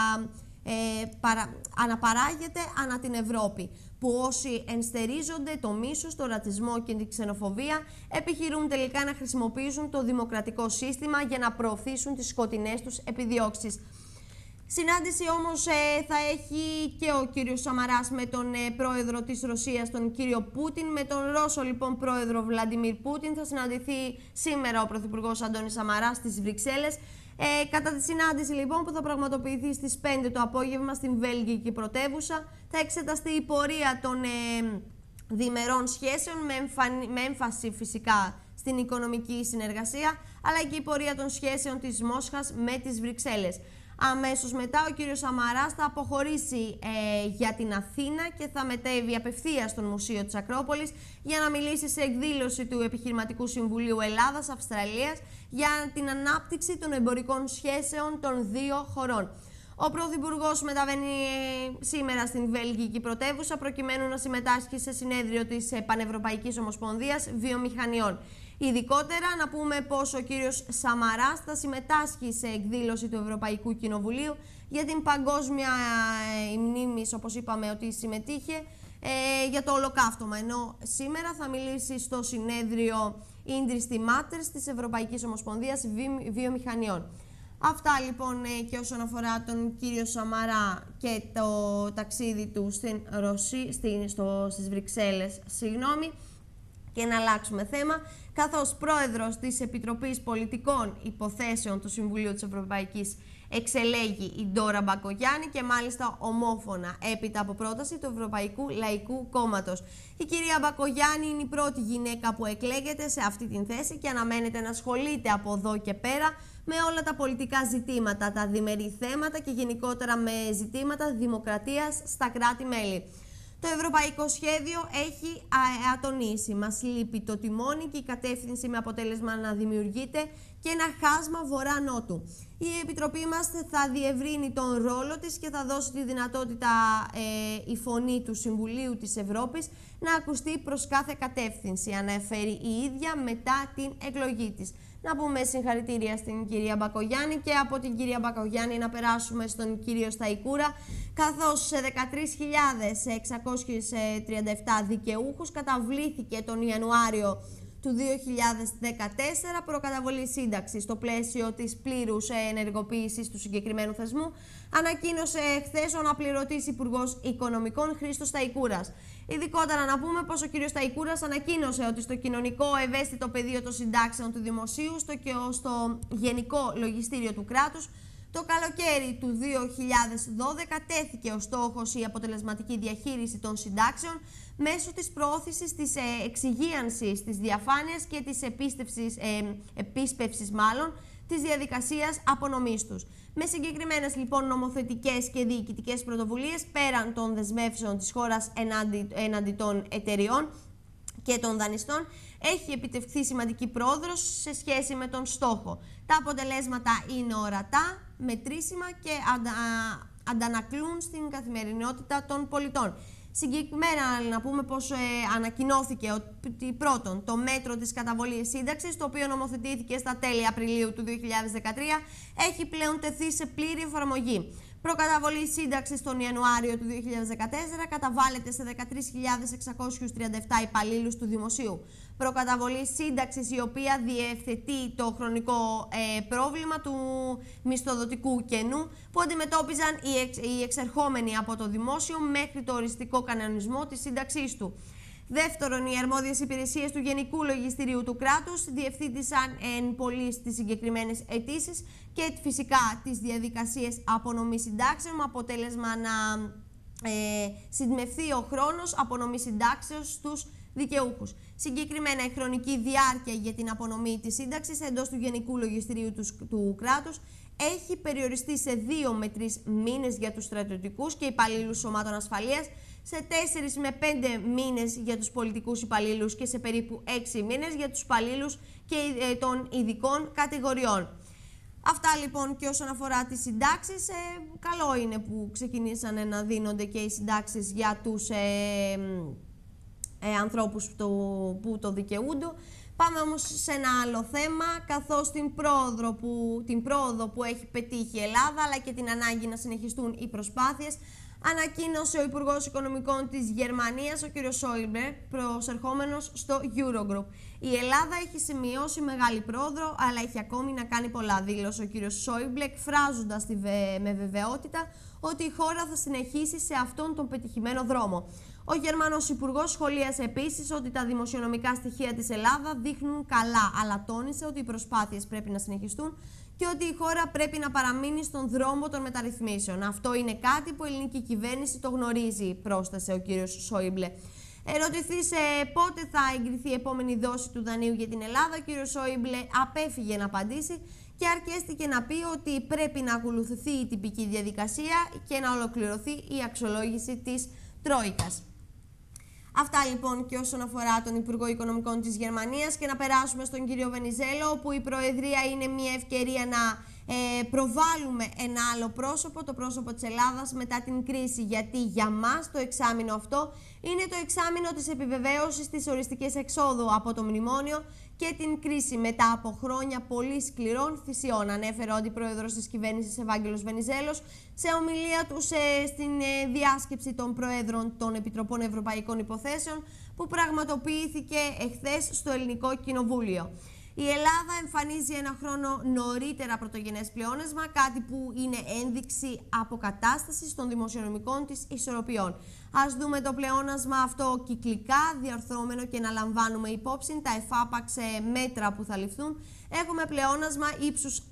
αναπαράγεται ανά την Ευρώπη, που όσοι ενστερίζονται το μίσος, το ρατσισμό και την ξενοφοβία επιχειρούν τελικά να χρησιμοποιήσουν το δημοκρατικό σύστημα για να προωθήσουν τις σκοτεινές τους επιδιώξεις. Συνάντηση όμως θα έχει και ο κύριος Σαμαράς με τον πρόεδρο της Ρωσίας, τον κύριο Πούτιν. Με τον Ρώσο λοιπόν πρόεδρο Βλαντιμίρ Πούτιν θα συναντηθεί σήμερα ο πρωθυπουργός Αντώνης Σαμαράς στις Βρυξέλλες. Κατά τη συνάντηση λοιπόν που θα πραγματοποιηθεί στις 5 το απόγευμα στην Βέλγικη πρωτεύουσα, θα εξεταστεί η πορεία των διμερών σχέσεων με έμφαση φυσικά στην οικονομική συνεργασία, αλλά και η πορεία των σχέσεων της Μόσχας με τις Βρυξέλλες. Αμέσως μετά ο κύριος Σαμαράς θα αποχωρήσει για την Αθήνα και θα μετέβει απευθείας στο Μουσείο της Ακρόπολης για να μιλήσει σε εκδήλωση του Επιχειρηματικού Συμβουλίου Ελλάδας-Αυστραλίας για την ανάπτυξη των εμπορικών σχέσεων των δύο χωρών. Ο Πρωθυπουργός μεταβαίνει σήμερα στην Βέλγικη πρωτεύουσα προκειμένου να συμμετάσχει σε συνέδριο της Πανευρωπαϊκής Ομοσπονδίας Βιομηχανιών. Ειδικότερα να πούμε πως ο κύριος Σαμαράς θα συμμετάσχει σε εκδήλωση του Ευρωπαϊκού Κοινοβουλίου για την παγκόσμια μνήμης, όπως είπαμε ότι συμμετείχε, για το ολοκαύτωμα, ενώ σήμερα θα μιλήσει στο συνέδριο Industry Matters της Ευρωπαϊκής Ομοσπονδίας Βιομηχανιών. Αυτά λοιπόν και όσον αφορά τον κύριο Σαμαρά και το ταξίδι του στις Βρυξέλλες, και να αλλάξουμε θέμα, καθώς πρόεδρος της Επιτροπής Πολιτικών Υποθέσεων του Συμβουλίου της Ευρωπαϊκής εξελέγει η Ντόρα Μπακογιάννη και μάλιστα ομόφωνα έπειτα από πρόταση του Ευρωπαϊκού Λαϊκού Κόμματος. Η κυρία Μπακογιάννη είναι η πρώτη γυναίκα που εκλέγεται σε αυτή την θέση και αναμένεται να ασχολείται από εδώ και πέρα με όλα τα πολιτικά ζητήματα, τα διμερεί θέματα και γενικότερα με ζητήματα δημοκρατίας στα κράτη-μέλη. Το ευρωπαϊκό σχέδιο έχει ατονίσει. Μας λείπει το τιμόνι και η κατεύθυνση, με αποτέλεσμα να δημιουργείται και ένα χάσμα βορρά-νότου. Η Επιτροπή μας θα διευρύνει τον ρόλο της και θα δώσει τη δυνατότητα η φωνή του Συμβουλίου της Ευρώπης να ακουστεί προς κάθε κατεύθυνση, αναφέρει η ίδια μετά την εκλογή της. Να πούμε συγχαρητήρια στην κυρία Μπακογιάννη και από την κυρία Μπακογιάννη να περάσουμε στον κύριο Σταϊκούρα, καθώς σε 13.637 δικαιούχους καταβλήθηκε τον Ιανουάριο του 2014 προκαταβολή σύνταξη. Στο πλαίσιο της πλήρους ενεργοποίησης του συγκεκριμένου θεσμού, ανακοίνωσε χθες ο αναπληρωτής Υπουργός Οικονομικών Χρήστος Σταϊκούρας. Ειδικότερα να πούμε πως ο κ. Σταϊκούρας ανακοίνωσε ότι στο κοινωνικό ευαίσθητο πεδίο των συντάξεων του Δημοσίου στο Γενικό Λογιστήριο του Κράτους, το καλοκαίρι του 2012 τέθηκε ο στόχος η αποτελεσματική διαχείριση των συντάξεων μέσω της προώθησης της εξυγίανσης, της διαφάνειας και της επίσπευσης της διαδικασίας απονομής τους. Με συγκεκριμένες λοιπόν νομοθετικές και διοικητικές πρωτοβουλίες, πέραν των δεσμεύσεων της χώρας έναντι των εταιριών και των δανειστών, έχει επιτευχθεί σημαντική πρόοδος σε σχέση με τον στόχο. Τα αποτελέσματα είναι ορατά, μετρήσιμα και αντανακλούν στην καθημερινότητα των πολιτών. Συγκεκριμένα να πούμε πως ανακοινώθηκε ότι πρώτον το μέτρο της καταβολής σύνταξης, το οποίο νομοθετήθηκε στα τέλη Απριλίου του 2013, έχει πλέον τεθεί σε πλήρη εφαρμογή. Προκαταβολή σύνταξης τον Ιανουάριο του 2014 καταβάλλεται σε 13.637 υπαλλήλους του Δημοσίου. Προκαταβολή σύνταξης η οποία διευθετεί το χρονικό πρόβλημα του μισθοδοτικού κενού που αντιμετώπιζαν οι εξερχόμενοι από το Δημόσιο μέχρι το οριστικό κανονισμό της σύνταξής του. Δεύτερον, οι αρμόδιες υπηρεσίες του Γενικού Λογιστηρίου του κράτους διευθύντησαν εν πολλοίς τις συγκεκριμένες αιτήσεις και φυσικά τις διαδικασίες απονομής συντάξεων, με αποτέλεσμα να συντμευθεί ο χρόνος απονομής συντάξεως στους δικαιούχους. Συγκεκριμένα, η χρονική διάρκεια για την απονομή της σύνταξης εντός του Γενικού Λογιστηρίου του κράτους έχει περιοριστεί σε 2 με 3 μήνες για τους στρατιωτικούς και υπαλλήλους σωμάτων ασφαλείας, σε 4 με 5 μήνες για τους πολιτικούς υπαλλήλους και σε περίπου 6 μήνες για τους υπαλλήλους και των ειδικών κατηγοριών. Αυτά λοιπόν και όσον αφορά τις συντάξεις, καλό είναι που ξεκινήσανε να δίνονται και οι συντάξεις για τους ανθρώπους που το δικαιούνται. Πάμε όμως σε ένα άλλο θέμα, καθώς την πρόοδο που έχει πετύχει η Ελλάδα, αλλά και την ανάγκη να συνεχιστούν οι προσπάθειες, ανακοίνωσε ο Υπουργός Οικονομικών της Γερμανίας, ο κ. Σόιμπλε, προσερχόμενος στο Eurogroup. Η Ελλάδα έχει σημειώσει μεγάλη πρόοδο, αλλά έχει ακόμη να κάνει πολλά, δήλωσε ο κ. Σόιμπλε, εκφράζοντας με βεβαιότητα ότι η χώρα θα συνεχίσει σε αυτόν τον πετυχημένο δρόμο. Ο Γερμανός Υπουργός σχολίασε επίσης ότι τα δημοσιονομικά στοιχεία της Ελλάδα δείχνουν καλά, αλλά τόνισε ότι οι προσπάθειες πρέπει να συνεχιστούν και ότι η χώρα πρέπει να παραμείνει στον δρόμο των μεταρρυθμίσεων. Αυτό είναι κάτι που η ελληνική κυβέρνηση το γνωρίζει, πρόσθεσε ο κ. Σόιμπλε. Ερωτηθεί σε πότε θα εγκριθεί η επόμενη δόση του δανείου για την Ελλάδα, ο κ. Σόιμπλε απέφυγε να απαντήσει και αρκέστηκε να πει ότι πρέπει να ακολουθηθεί η τυπική διαδικασία και να ολοκληρωθεί η αξιολόγηση της Τρόικας. Αυτά λοιπόν και όσον αφορά τον Υπουργό Οικονομικών της Γερμανίας, και να περάσουμε στον κύριο Βενιζέλο, όπου η Προεδρία είναι μια ευκαιρία να προβάλλουμε ένα άλλο πρόσωπο, το πρόσωπο της Ελλάδας μετά την κρίση, γιατί για μας το εξάμηνο αυτό είναι το εξάμηνο της επιβεβαίωσης της οριστικής εξόδου από το μνημόνιο και την κρίση μετά από χρόνια πολύ σκληρών θυσιών, ανέφερε ο Αντιπρόεδρος της Κυβέρνησης Ευάγγελος Βενιζέλος σε ομιλία του στην διάσκεψη των Προέδρων των Επιτροπών Ευρωπαϊκών Υποθέσεων που πραγματοποιήθηκε εχθές στο Ελληνικό Κοινοβούλιο. Η Ελλάδα εμφανίζει ένα χρόνο νωρίτερα πρωτογενές πλεόνασμα, κάτι που είναι ένδειξη αποκατάστασης των δημοσιονομικών της ισορροπιών. Ας δούμε το πλεόνασμα αυτό κυκλικά, διορθώμενο και να λαμβάνουμε υπόψη τα εφάπαξ μέτρα που θα ληφθούν. Έχουμε πλεόνασμα ύψους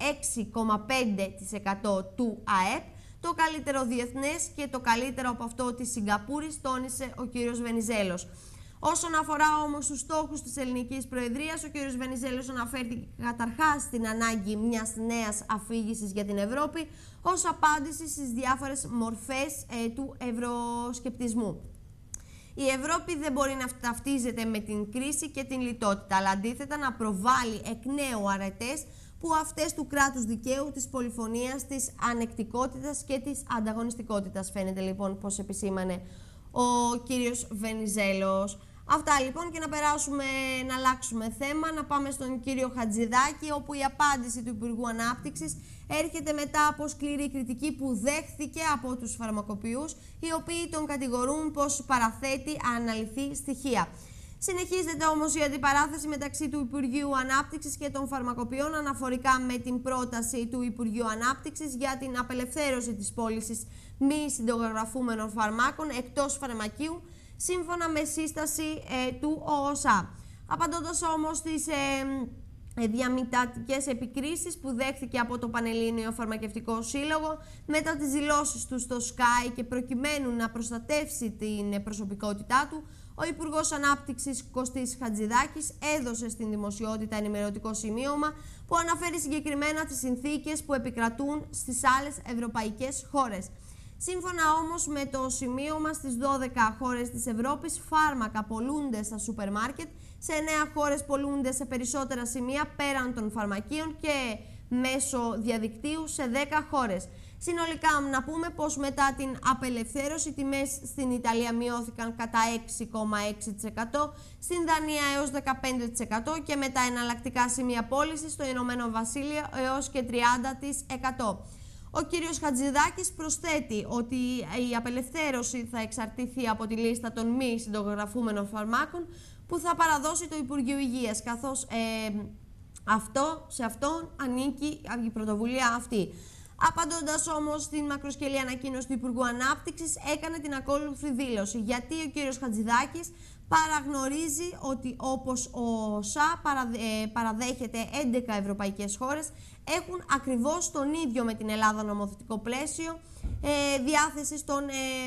6,5% του ΑΕΠ, το καλύτερο διεθνές και το καλύτερο από αυτό της Σιγκαπούρης, τόνισε ο κ. Βενιζέλος. Όσον αφορά όμως τους στόχους της ελληνικής προεδρίας, ο κ. Βενιζέλος αναφέρθηκε καταρχάς στην ανάγκη μιας νέας αφήγησης για την Ευρώπη ως απάντηση στις διάφορες μορφές του ευρωσκεπτισμού. Η Ευρώπη δεν μπορεί να ταυτίζεται με την κρίση και την λιτότητα, αλλά αντίθετα να προβάλλει εκ νέου αρετές που αυτές του κράτους δικαίου, της πολυφωνίας, της ανεκτικότητας και της ανταγωνιστικότητας. Φαίνεται λοιπόν πως επισήμανε ο κύριος Βενιζέλος. Αυτά λοιπόν, και να περάσουμε να αλλάξουμε θέμα, να πάμε στον κύριο Χατζηδάκη, όπου η απάντηση του Υπουργού Ανάπτυξης έρχεται μετά από σκληρή κριτική που δέχθηκε από τους φαρμακοποιούς, οι οποίοι τον κατηγορούν πως παραθέτει αναλυθή στοιχεία. Συνεχίζεται όμως η αντιπαράθεση μεταξύ του Υπουργείου Ανάπτυξης και των φαρμακοποιών αναφορικά με την πρόταση του Υπουργείου Ανάπτυξης για την απελευθέρωση της πώλησης μη συντογραφούμενων φαρμάκων εκτός φαρμακείου, σύμφωνα με σύσταση του ΟΟΣΑ. Απαντώντας όμως στις διαμητατικές επικρίσεις που δέχθηκε από το Πανελλήνιο Φαρμακευτικό Σύλλογο μετά τις δηλώσεις του στο Sky και προκειμένου να προστατεύσει την προσωπικότητά του, ο Υπουργός Ανάπτυξης Κωστής Χατζηδάκης έδωσε στην δημοσιότητα ενημερωτικό σημείωμα που αναφέρει συγκεκριμένα τις συνθήκες που επικρατούν στις άλλες ευρωπαϊκές χώρες. Σύμφωνα όμως με το σημείωμα, στις 12 χώρες της Ευρώπης φάρμακα πολλούνται στα σούπερ μάρκετ, σε 9 χώρες πολλούνται σε περισσότερα σημεία πέραν των φαρμακείων και μέσω διαδικτύου σε 10 χώρες. Συνολικά να πούμε πως μετά την απελευθέρωση οι τιμές στην Ιταλία μειώθηκαν κατά 6,6%, στην Δανία έως 15% και με τα εναλλακτικά σημεία πώλησης στο Ηνωμένο Βασίλειο έως και 30%. Ο κύριος Χατζηδάκης προσθέτει ότι η απελευθέρωση θα εξαρτηθεί από τη λίστα των μη συντογραφούμενων φαρμάκων που θα παραδώσει το Υπουργείο Υγείας, καθώς σε αυτόν ανήκει η πρωτοβουλία αυτή. Απαντώντας όμως στην μακροσκελή ανακοίνωση του Υπουργού Ανάπτυξης, έκανε την ακόλουθη δήλωση, γιατί ο κύριος Χατζηδάκης παραγνωρίζει ότι όπως ο ΩΣΑ παραδέχεται 11 ευρωπαϊκές χώρες, έχουν ακριβώς τον ίδιο με την Ελλάδα νομοθετικό πλαίσιο διάθεσης των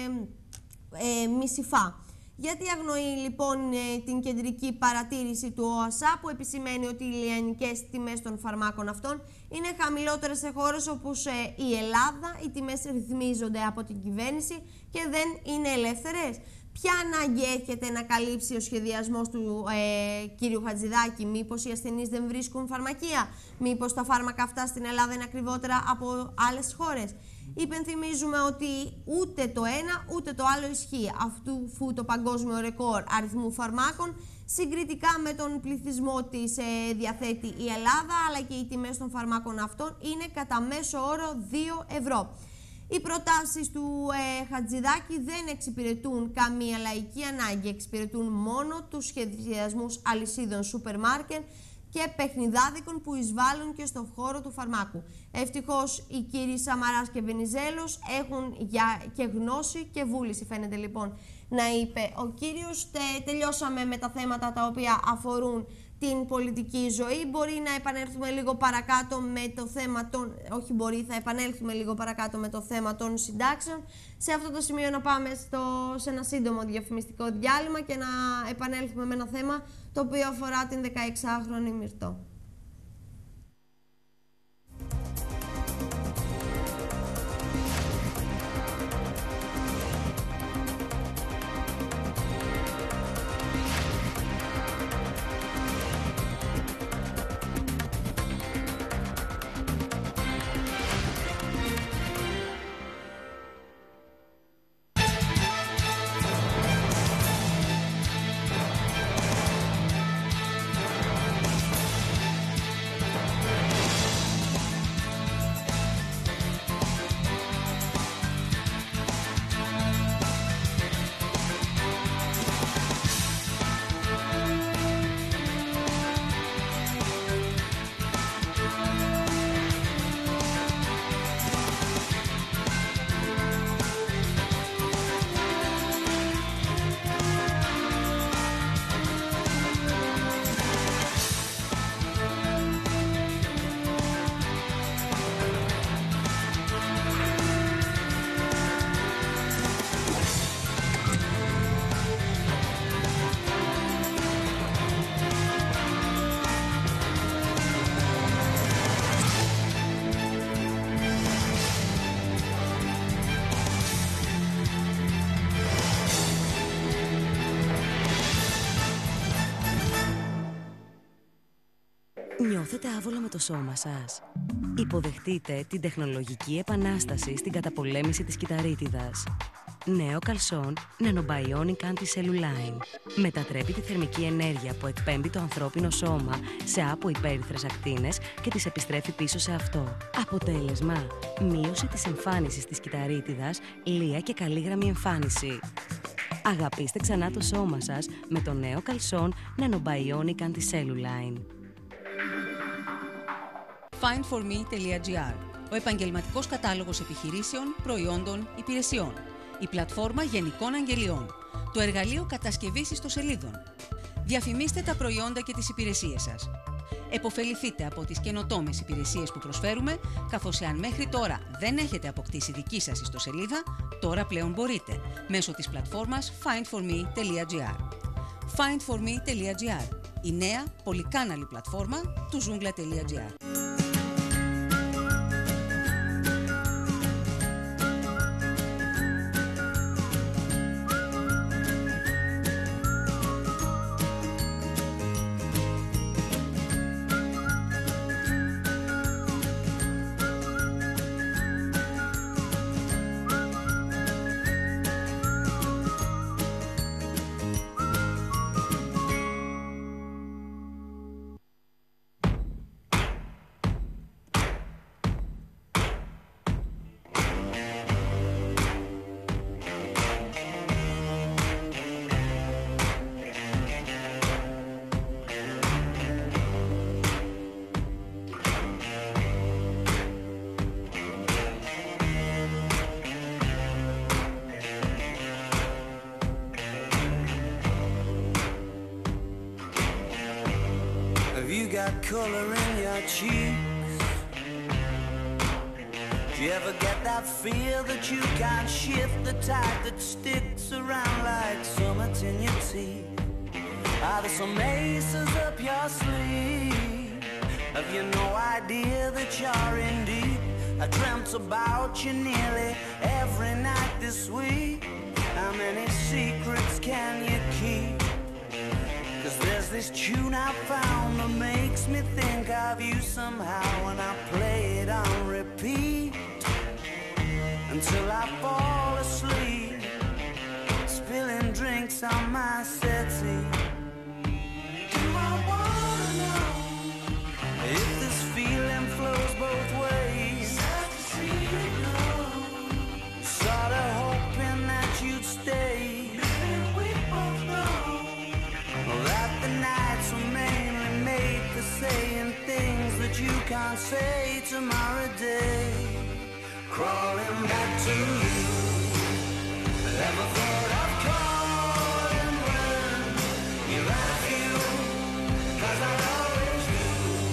ΜΙΣΙΦΑ. Γιατί αγνοεί λοιπόν την κεντρική παρατήρηση του ΟΑΣΑ που επισημαίνει ότι οι λιανικές τιμές των φαρμάκων αυτών είναι χαμηλότερες σε χώρες όπως η Ελλάδα, οι τιμές ρυθμίζονται από την κυβέρνηση και δεν είναι ελεύθερες. Ποια ανάγκη έχετε να καλύψει ο σχεδιασμός του κύριου Χατζηδάκη? Μήπως οι ασθενείς δεν βρίσκουν φαρμακεία? Μήπως τα φάρμακα αυτά στην Ελλάδα είναι ακριβότερα από άλλες χώρες? Υπενθυμίζουμε ότι ούτε το ένα ούτε το άλλο ισχύει, αφού το παγκόσμιο ρεκόρ αριθμού φαρμάκων συγκριτικά με τον πληθυσμό της διαθέτει η Ελλάδα, αλλά και οι τιμές των φαρμάκων αυτών είναι κατά μέσο όρο 2 ευρώ. Οι προτάσεις του Χατζηδάκη δεν εξυπηρετούν καμία λαϊκή ανάγκη, εξυπηρετούν μόνο τους σχεδιασμούς αλυσίδων σούπερ μάρκετ και παιχνιδάδικων που εισβάλλουν και στον χώρο του φαρμάκου. Ευτυχώς οι κύριοι Σαμαράς και Βενιζέλος έχουν και γνώση και βούληση, φαίνεται λοιπόν να είπε ο κύριος. Τελειώσαμε με τα θέματα τα οποία αφορούν την πολιτική ζωή. Μπορεί να επανέλθουμε λίγο παρακάτω με το θέμα των... Όχι μπορεί, θα επανέλθουμε λίγο παρακάτω με το θέμα των συντάξεων. Σε αυτό το σημείο να πάμε σε ένα σύντομο διαφημιστικό διάλειμμα και να επανέλθουμε με ένα θέμα το οποίο αφορά την 16χρονη Μυρτώ. Νιώθετε άβολα με το σώμα σας? Υποδεχτείτε την τεχνολογική επανάσταση στην καταπολέμηση της κυταρίτιδας. Νέο καλσόν Nanobionic Anti-Cellulline. Μετατρέπει τη θερμική ενέργεια που εκπέμπει το ανθρώπινο σώμα σε αποϊπέρυθρες ακτίνες και τις επιστρέφει πίσω σε αυτό. Αποτέλεσμα: μείωση της εμφάνισης της κυταρίτιδας, λία και καλή εμφάνιση. Αγαπήστε ξανά το σώμα σας με το νέο καλσόν Nanobionic Anti-Cellulline. findforme.gr, ο επαγγελματικός κατάλογος επιχειρήσεων, προϊόντων, υπηρεσιών. Η πλατφόρμα γενικών αγγελιών. Το εργαλείο κατασκευής ιστοσελίδων. Διαφημίστε τα προϊόντα και τις υπηρεσίες σας. Εποφεληθείτε από τις καινοτόμες υπηρεσίες που προσφέρουμε, καθώς εάν μέχρι τώρα δεν έχετε αποκτήσει δική σας ιστοσελίδα, τώρα πλέον μπορείτε, mέσω της πλατφόρμας findforme.gr. findforme.gr, η νέα πολυκάναλη πλατφόρμα του Zoungla.gr. that color in your cheeks? Do you ever get that fear that you can't shift, the tide that sticks around like summits in your teeth? Are there some aces up your sleeve? Have you no idea that you're in deep? I dreamt about you nearly every night this week. How many secrets can you keep? 'Cause there's this tune I found that makes me think of you somehow, and I play it on repeat until I fall asleep, spilling drinks on my settee. Do I wanna know if this feeling flows both ways? Sad to see you go. Sorta hoping that you'd stay. And we both know that the nights were mainly made for saying things that you can't say tomorrow day. Crawling back to you. Never thought of calling when you're out of you, 'cause I always do.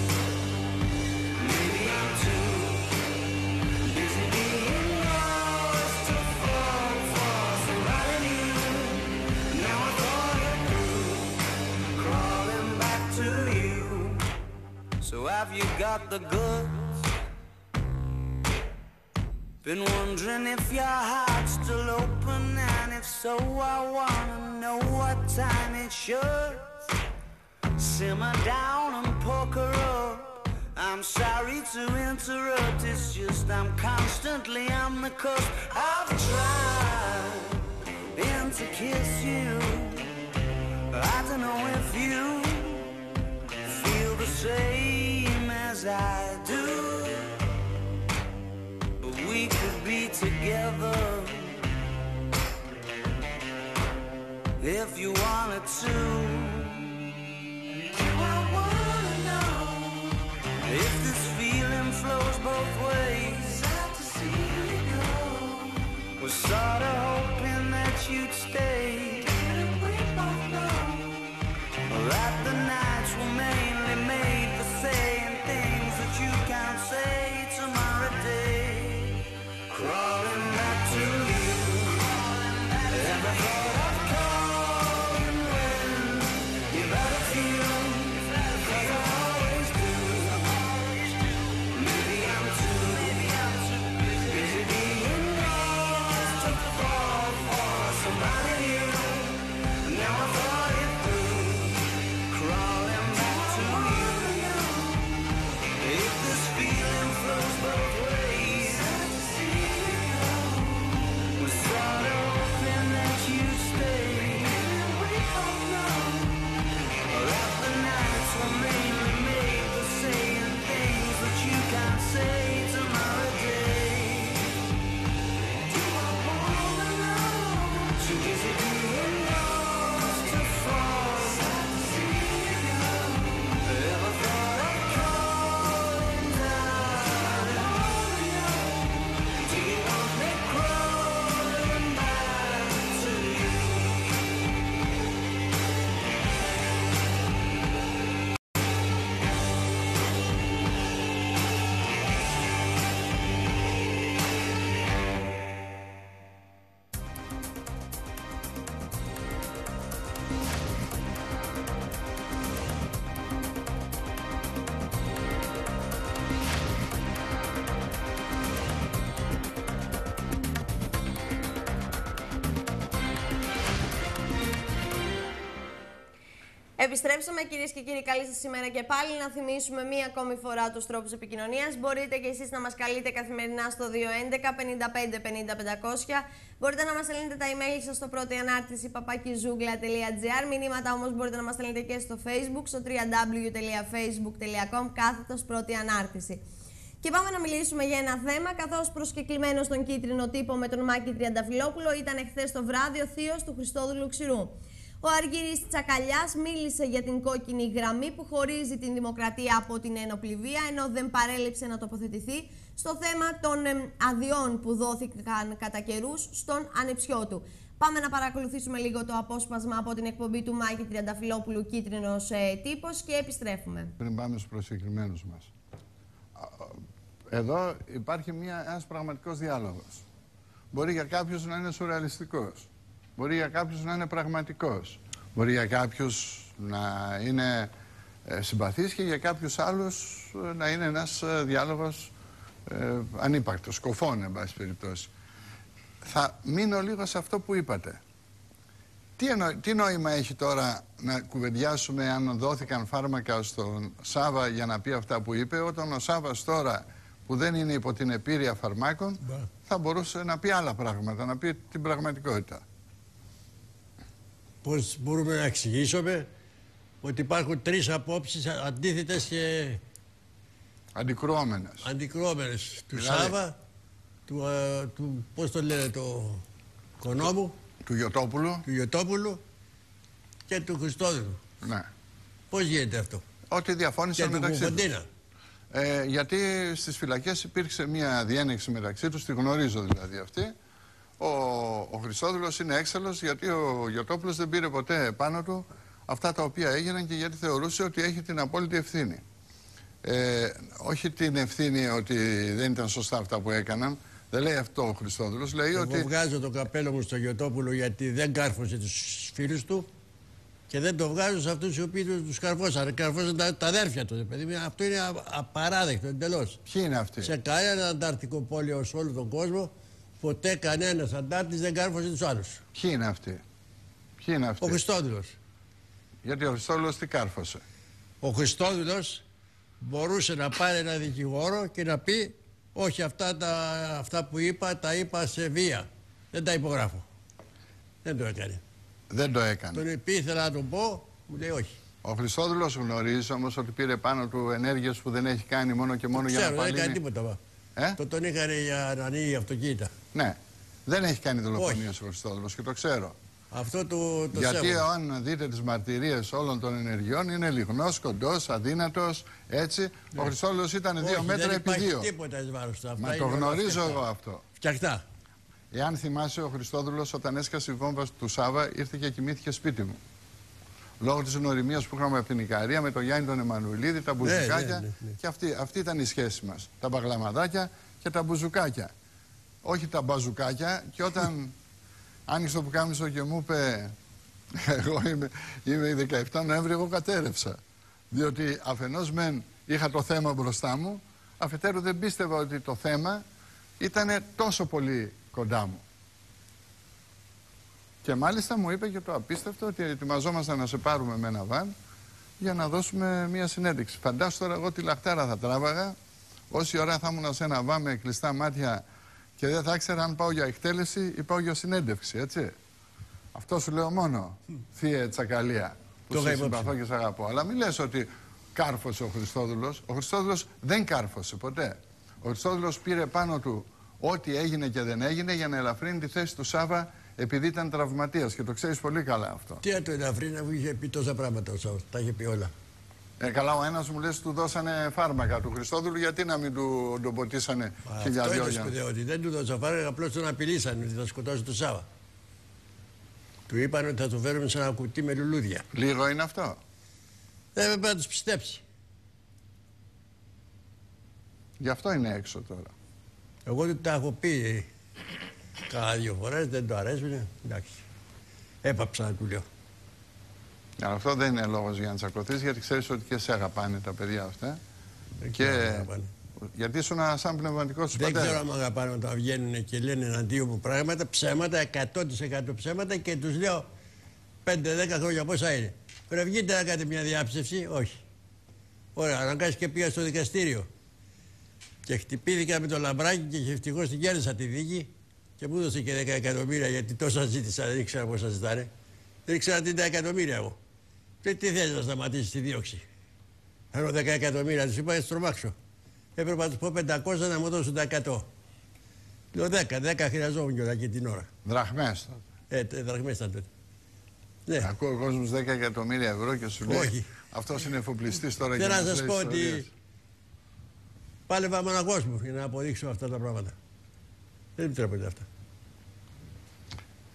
Maybe I'm too busy being lost to fall for somebody new. Now I thought it through, crawling back to you. So have you got the goods? Been wondering if your heart's still open, and if so, I wanna know what time it should. Simmer down and poker up. I'm sorry to interrupt, it's just I'm constantly on the cusp. I've tried to kiss you. I don't know if you feel the same as I do, but we could be together if you wanted to. I wanna know if this feeling flows both ways. Sad to see you go. Was sorta hoping that you'd stay. And we both know that the nights were mainly made for saying things that you can't say tomorrow day. Crawling back to you. Ever thought of calling when you better feel? 'Cause I always do. Maybe I'm too busy being lost to fall for somebody new. Now I thought it through, crawling back to you. If this feeling flows both ways, was sort of hoping that you'd stay. We both know that the nights were mainly made for saying things that you can't say tomorrow day. Do I wanna know? Too busy being lost to fall. Ever thought of calling down? Do you want me crawling back to you? Επιστρέψαμε, κυρίες και κύριοι, καλή σας σήμερα και πάλι. Να θυμίσουμε μία ακόμη φορά τους τρόπους επικοινωνίας. Μπορείτε και εσείς να μας καλείτε καθημερινά στο 211 55 50 500. Μπορείτε να μας στέλνετε τα email σας στο πρώτη ανάρτηση @zoogla.gr. Μηνύματα όμως μπορείτε να μας στέλνετε και στο Facebook, στο www.facebook.com/πρώτη ανάρτηση. Και πάμε να μιλήσουμε για ένα θέμα, καθώς προσκεκλημένος στον κίτρινο τύπο με τον Μάκη Τριανταφυλόπουλο ήταν εχθές το βράδυ ο θείος του Χριστόδουλου Ξηρού. Ο Αργύρης Τσακαλιάς μίλησε για την κόκκινη γραμμή που χωρίζει την δημοκρατία από την ένοπλη βία, ενώ δεν παρέλειψε να τοποθετηθεί στο θέμα των αδειών που δόθηκαν κατά καιρούς στον ανιψιό του. Πάμε να παρακολουθήσουμε λίγο το απόσπασμα από την εκπομπή του Μάκη Τριανταφυλόπουλου «Κίτρινος τύπος» και επιστρέφουμε. Πριν πάμε στους προσκεκλημένους μας. Εδώ υπάρχει ένας πραγματικός διάλογος. Μπορεί για κάποιους να είναι σουρεαλιστικός. Μπορεί για κάποιους να είναι πραγματικός. Μπορεί για κάποιους να είναι συμπαθής και για κάποιους άλλους να είναι ένας διάλογος ανύπαρκτος, σκοφών, εν πάση περιπτώσει. Θα μείνω λίγο σε αυτό που είπατε. Τι νόημα έχει τώρα να κουβεντιάσουμε αν δόθηκαν φάρμακα στον Σάβα για να πει αυτά που είπε, όταν ο Σάβας τώρα που δεν είναι υπό την επίρρεια φαρμάκων θα μπορούσε να πει άλλα πράγματα, να πει την πραγματικότητα. Πώς μπορούμε να εξηγήσουμε ότι υπάρχουν τρεις απόψεις αντίθετες και αντικρουόμενες. Του δηλαδή, Σάβα, του πώς το λένε, το Κονόμου, του Γιωτόπουλου και του Χριστόδουλου. Ναι. Πώς γίνεται αυτό? Ότι διαφώνησαν μεταξύ τους. Γιατί στις φυλακές υπήρξε μια διένεξη μεταξύ τους, τη γνωρίζω δηλαδή αυτή. Ο Χριστόδουλος είναι έξαλλος γιατί ο Γιωτόπουλος δεν πήρε ποτέ πάνω του αυτά τα οποία έγιναν και γιατί θεωρούσε ότι έχει την απόλυτη ευθύνη. Όχι την ευθύνη ότι δεν ήταν σωστά αυτά που έκαναν. Δεν λέει αυτό ο Χριστόδουλος. Λέει ότι. Εγώ βγάζω το καπέλο μου στο Γιωτόπουλο γιατί δεν κάρφωσε τους φίλους του και δεν το βγάζω σε αυτούς οι οποίοι τους καρφώσαν. Καρφώσαν τα αδέρφια του. Παιδί. Αυτό είναι απαράδεκτο εντελώς. Ποιοι είναι αυτοί? Σε κανένα αντάρτικο πόλιο σε όλο τον κόσμο ποτέ κανένας αντάρτης δεν κάρφωσε τους άλλους. Ποιοι είναι αυτοί? Ο Χριστόδουλος. Γιατί ο Χριστόδουλος τι κάρφωσε? Ο Χριστόδουλος μπορούσε να πάρει ένα δικηγόρο και να πει όχι, αυτά που είπα τα είπα σε βία. Δεν τα υπογράφω. Δεν το έκανε. Δεν το έκανε. Τον ήθελα να τον πω, μου λέει όχι. Ο Χριστόδουλος γνωρίζει όμως ότι πήρε πάνω του ενέργειες που δεν έχει κάνει μόνο και μόνο για να παλύνει. Δεν έκανε τίποτα. Τον είχαν για να ανοίγει αυτοκίνητα. Ναι. Δεν έχει κάνει δολοφονίες ο Χριστόδουλος και το ξέρω. Αυτό το γιατί σέβομαι. αν δείτε τις μαρτυρίες όλων των ενεργειών είναι λιγνός, κοντός, αδύνατος, έτσι. Ναι. Ο Χριστόδουλος ήταν 2 μέτρα επί 2. Δεν υπάρχει τίποτα εις βάρος του. Μα το γνωρίζω εγώ αυτό. Φτιαχτά. Εάν θυμάσαι, ο Χριστόδουλος όταν έσκασε η βόμβα του Σάβα ήρθε και κοιμήθηκε σπίτι μου. Λόγω της γνωριμίας που είχαμε από την Ικαρία με τον Γιάννη τον Εμμανουηλίδη, τα μπουζουκάκια. Ναι. Και αυτή ήταν η σχέση μας. Τα μπαγλαμαδάκια και τα μπουζουκάκια. Όχι τα μπαζουκάκια. Και όταν άνοιξε το πουκάμισο και μου είπε, εγώ είμαι η 17 Νοέμβρη, εγώ κατέρευσα. Διότι αφενός μεν είχα το θέμα μπροστά μου, αφετέρου δεν πίστευα ότι το θέμα ήταν τόσο πολύ κοντά μου. Και μάλιστα μου είπε και το απίστευτο ότι ετοιμαζόμασταν να σε πάρουμε με ένα βαν για να δώσουμε μια συνέντευξη. Φαντάσου τώρα εγώ τη λαχτάρα θα τράβαγα, όση ώρα θα ήμουν σε ένα βαν με κλειστά μάτια και δεν θα ήξερα αν πάω για εκτέλεση ή πάω για συνέντευξη, έτσι. Αυτό σου λέω μόνο, θεία Τσακαλία, που σε συμπαθώ και σε αγαπώ. Αλλά μην λες ότι κάρφωσε ο Χριστόδουλος. Ο Χριστόδουλος δεν κάρφωσε ποτέ. Ο Χριστόδουλος πήρε πάνω του ό,τι έγινε και δεν έγινε για να ελαφρύνει τη θέση του Σάβα επειδή ήταν τραυματίας και το ξέρεις πολύ καλά αυτό. Τι να το ελαφρύνει αφού είχε πει τόσα πράγματα ο Σάββας, τα είχε πει όλα. Καλά, ο ένας μου λες του δώσανε φάρμακα του Χριστόδουλου, γιατί να μην τον ποτίσανε χιλιάδια λόγια. Αυτό είναι σπουδαίο, δεν του δώσανε φάρμακα, απλώς τον απειλήσανε ότι θα σκοτώσει τον Σάββα. Του είπαν ότι θα το φέρουμε σε ένα κουτί με λουλούδια. Λίγο είναι αυτό. Δεν πρέπει να τους πιστέψει. Γι' αυτό είναι έξω τώρα. Εγώ του τα έχω πει κάνα 2 φορές, δεν το αρέσουνε. Εντάξει. Έπαψα να του λέω. Αλλά αυτό δεν είναι λόγος για να τσακωθείς, γιατί ξέρεις ότι και σε αγαπάνε τα παιδιά αυτά. Και γιατί ήσουν σαν πνευματικός του πατέρα. Δεν ξέρω αν αγαπάνε όταν βγαίνουν και λένε εναντίον μου πράγματα, ψέματα, 100% ψέματα και τους λέω 5-10 χρόνια πόσα είναι. Πρέπει βγείτε να κάνετε μια διάψευση, όχι. Ωραία, αναγκάστηκε και πήγα στο δικαστήριο. Και χτυπήθηκα με το λαμπράκι και ευτυχώς την κέρδισα τη δίκη και μου έδωσε και 10 εκατομμύρια γιατί τόσα ζήτησα, δεν ήξερα πόσα ζητάνε. Δεν ήξερα τι είναι τα εκατομμύρια εγώ. Και τι θες να σταματήσεις τη δίωξη. Θέλω 10 εκατομμύρια, τους είπα να τρομάξω. Έπρεπε να τους πω 500 να μου δώσουν τα 100. Λέω 10 χρειαζόμουν κιόλα και την ώρα. Δραχμές τότε. Δραχμές ήταν τότε. Ναι. Ακούω ο κόσμος 10 εκατομμύρια ευρώ και σου λέει. Όχι. Αυτός είναι εφοπλιστής τώρα και θέλω μας να σας λέει πω ιστορίες. ότι πάλευα μοναχός μου για να αποδείξω αυτά τα πράγματα. Δεν επιτρέπονται αυτά.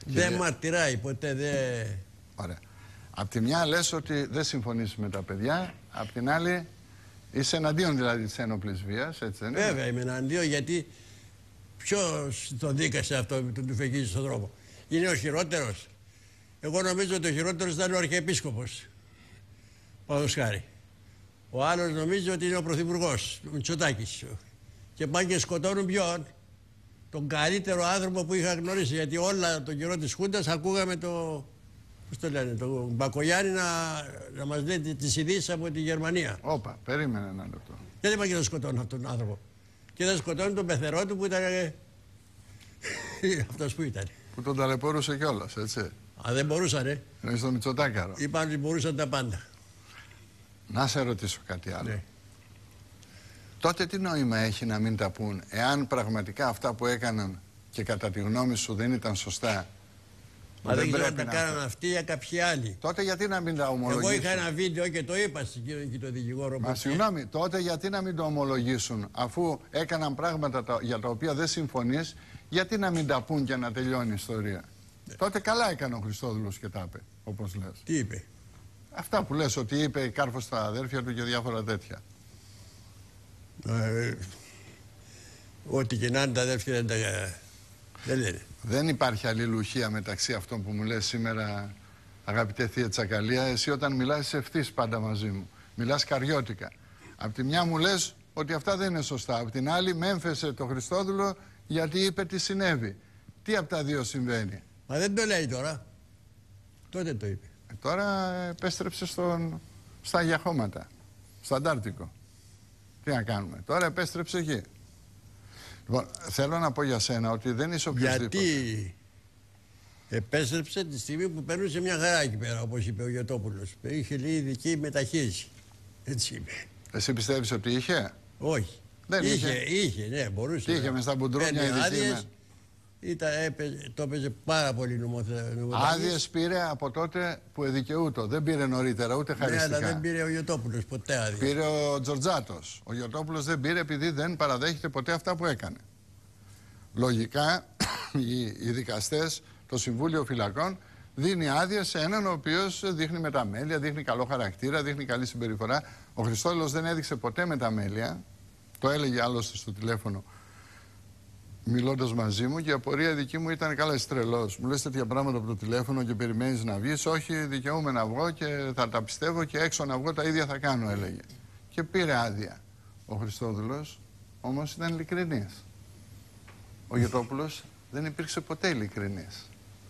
Δεν μαρτυράει ποτέ, δεν... Ωραία. Απ' τη μια λες ότι δεν συμφωνείς με τα παιδιά, απ' την άλλη είσαι εναντίον δηλαδή της ένοπλης βίας, έτσι δεν είναι? Βέβαια είμαι εναντίον, γιατί ποιος τον δίκασε αυτό, τον του φεγγίζει στον δρόμο? Είναι ο χειρότερος? Εγώ νομίζω ότι ο χειρότερος ήταν ο Αρχιεπίσκοπος, Παδοσχάρη. Ο άλλος νομίζει ότι είναι ο Πρωθυπουργός, ο Μητσοτάκης. Και πάνε και σκοτώνουν ποιον? Τον καλύτερο άνθρωπο που είχα γνωρίσει. Γιατί όλα τον καιρό της Χούντας ακούγαμε πώς το λένε, τον Μπακογιάννη να μας λέει τις ειδήσεις από τη Γερμανία. Όπα, περίμενε ένα λεπτό. Γιατί πάνε και δεν σκοτώνουν αυτόν τον άνθρωπο? Και δεν σκοτώνουν τον πεθερό του που ήταν... αυτός που ήταν. Που τον ταλαιπωρούσε κιόλας, έτσι. Α, δεν μπορούσανε. Εννοείς τον Μητσοτάκαρο. Είπαν ότι μπορούσαν τα πάντα. Να σε ρωτήσω κάτι άλλο. Ναι. Τότε τι νόημα έχει να μην τα πούν, εάν πραγματικά αυτά που έκαναν και κατά τη γνώμη σου δεν ήταν σωστά? Μα δεν ξέρω αν τα κάναν αυτοί ή κάποιοι άλλοι. Τότε γιατί να μην τα ομολογήσουν? Εγώ είχα ένα βίντεο και το είπα εκεί το δικηγόρο. Μα συγγνώμη, τότε γιατί να μην το ομολογήσουν, αφού έκαναν πράγματα για τα οποία δεν συμφωνείς, γιατί να μην τα πούν και να τελειώνει η ιστορία? Τότε καλά έκανε ο Χριστόδουλος και τα είπε, όπως λες. Τι είπε? Αυτά που λες, ότι είπε κάρφος στα αδέρφια του και διάφορα τέτοια. Ό,τι και να είναι τα αδέρφια δεν τα... δεν λένε. Δεν υπάρχει αλληλουχία μεταξύ αυτών που μου λες σήμερα, αγαπητέ θεία Τσακαλία. Εσύ όταν μιλάς ευθύς πάντα μαζί μου. Μιλάς καριώτικα. Απ' τη μια μου λες ότι αυτά δεν είναι σωστά. Απ' την άλλη με έμφεσε το Χριστόδουλο γιατί είπε τι συνέβη. Τι απ' τα δύο συμβαίνει? Μα δεν το λέει τώρα. Τότε το είπε. Τώρα επέστρεψε στα Αγία Χώματα, στο Αντάρτικο. Τι να κάνουμε? Τώρα επέστρεψε εκεί. Λοιπόν, θέλω να πω για σένα ότι δεν είσαι οποιοδήποτε. Γιατί επέστρεψε τη στιγμή που περνούσε μια χαρά εκεί πέρα, όπως είπε ο Γιωτόπουλος. Είχε λίγη ειδική μεταχείριση. Έτσι είπε. Εσύ πιστεύεις ότι είχε? Όχι. Δεν είχε, ναι, μπορούσε. Τι είχε μες στα μπουντρούμια ειδική? Το έπαιζε πάρα πολύ νομοθεσία. Άδειες πήρε από τότε που εδικαιούτο. Δεν πήρε νωρίτερα, ούτε χαριστικά. Ναι, αλλά δεν πήρε ο Γιωτόπουλος ποτέ άδειες. Πήρε ο Τζορτζάτος. Ο Γιωτόπουλος δεν πήρε επειδή δεν παραδέχεται ποτέ αυτά που έκανε. Λογικά οι δικαστές, το Συμβούλιο Φυλακών δίνει άδεια σε έναν ο οποίος δείχνει μεταμέλεια, δείχνει καλό χαρακτήρα, δείχνει καλή συμπεριφορά. Ο Χριστόδουλος δεν έδειξε ποτέ μεταμέλεια. Το έλεγε άλλωστε στο τηλέφωνο μιλώντας μαζί μου, και η απορία δική μου ήταν: καλά, είσαι τρελός. Μου λες τέτοια πράγματα από το τηλέφωνο και περιμένεις να βγεις? Όχι, δικαιούμαι να βγω και θα τα πιστεύω και έξω να βγω τα ίδια θα κάνω, έλεγε. Και πήρε άδεια. Ο Χριστόδουλος όμως ήταν ειλικρινής. Ο Γιωτόπουλος δεν υπήρξε ποτέ ειλικρινής.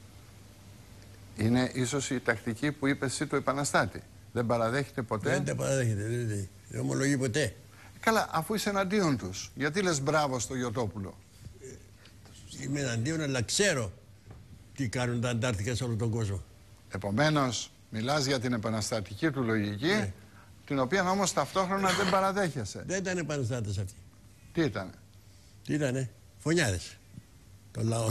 Είναι ίσως η τακτική που είπες εσύ του επαναστάτη. Δεν παραδέχεται ποτέ. Δεν τα παραδέχεται, δεν ομολογεί ποτέ. Καλά, αφού είσαι εναντίον τους, γιατί λες μπράβο στο Γιωτόπουλο? Είμαι εναντίον, αλλά ξέρω τι κάνουν τα Αντάρτικα σε όλο τον κόσμο. Επομένως, μιλάς για την επαναστατική του λογική, την οποία όμως ταυτόχρονα δεν παραδέχεσαι. Δεν ήταν επαναστάτες αυτοί. Τι ήτανε? Τι ήτανε? Φωνιάδες των λαών.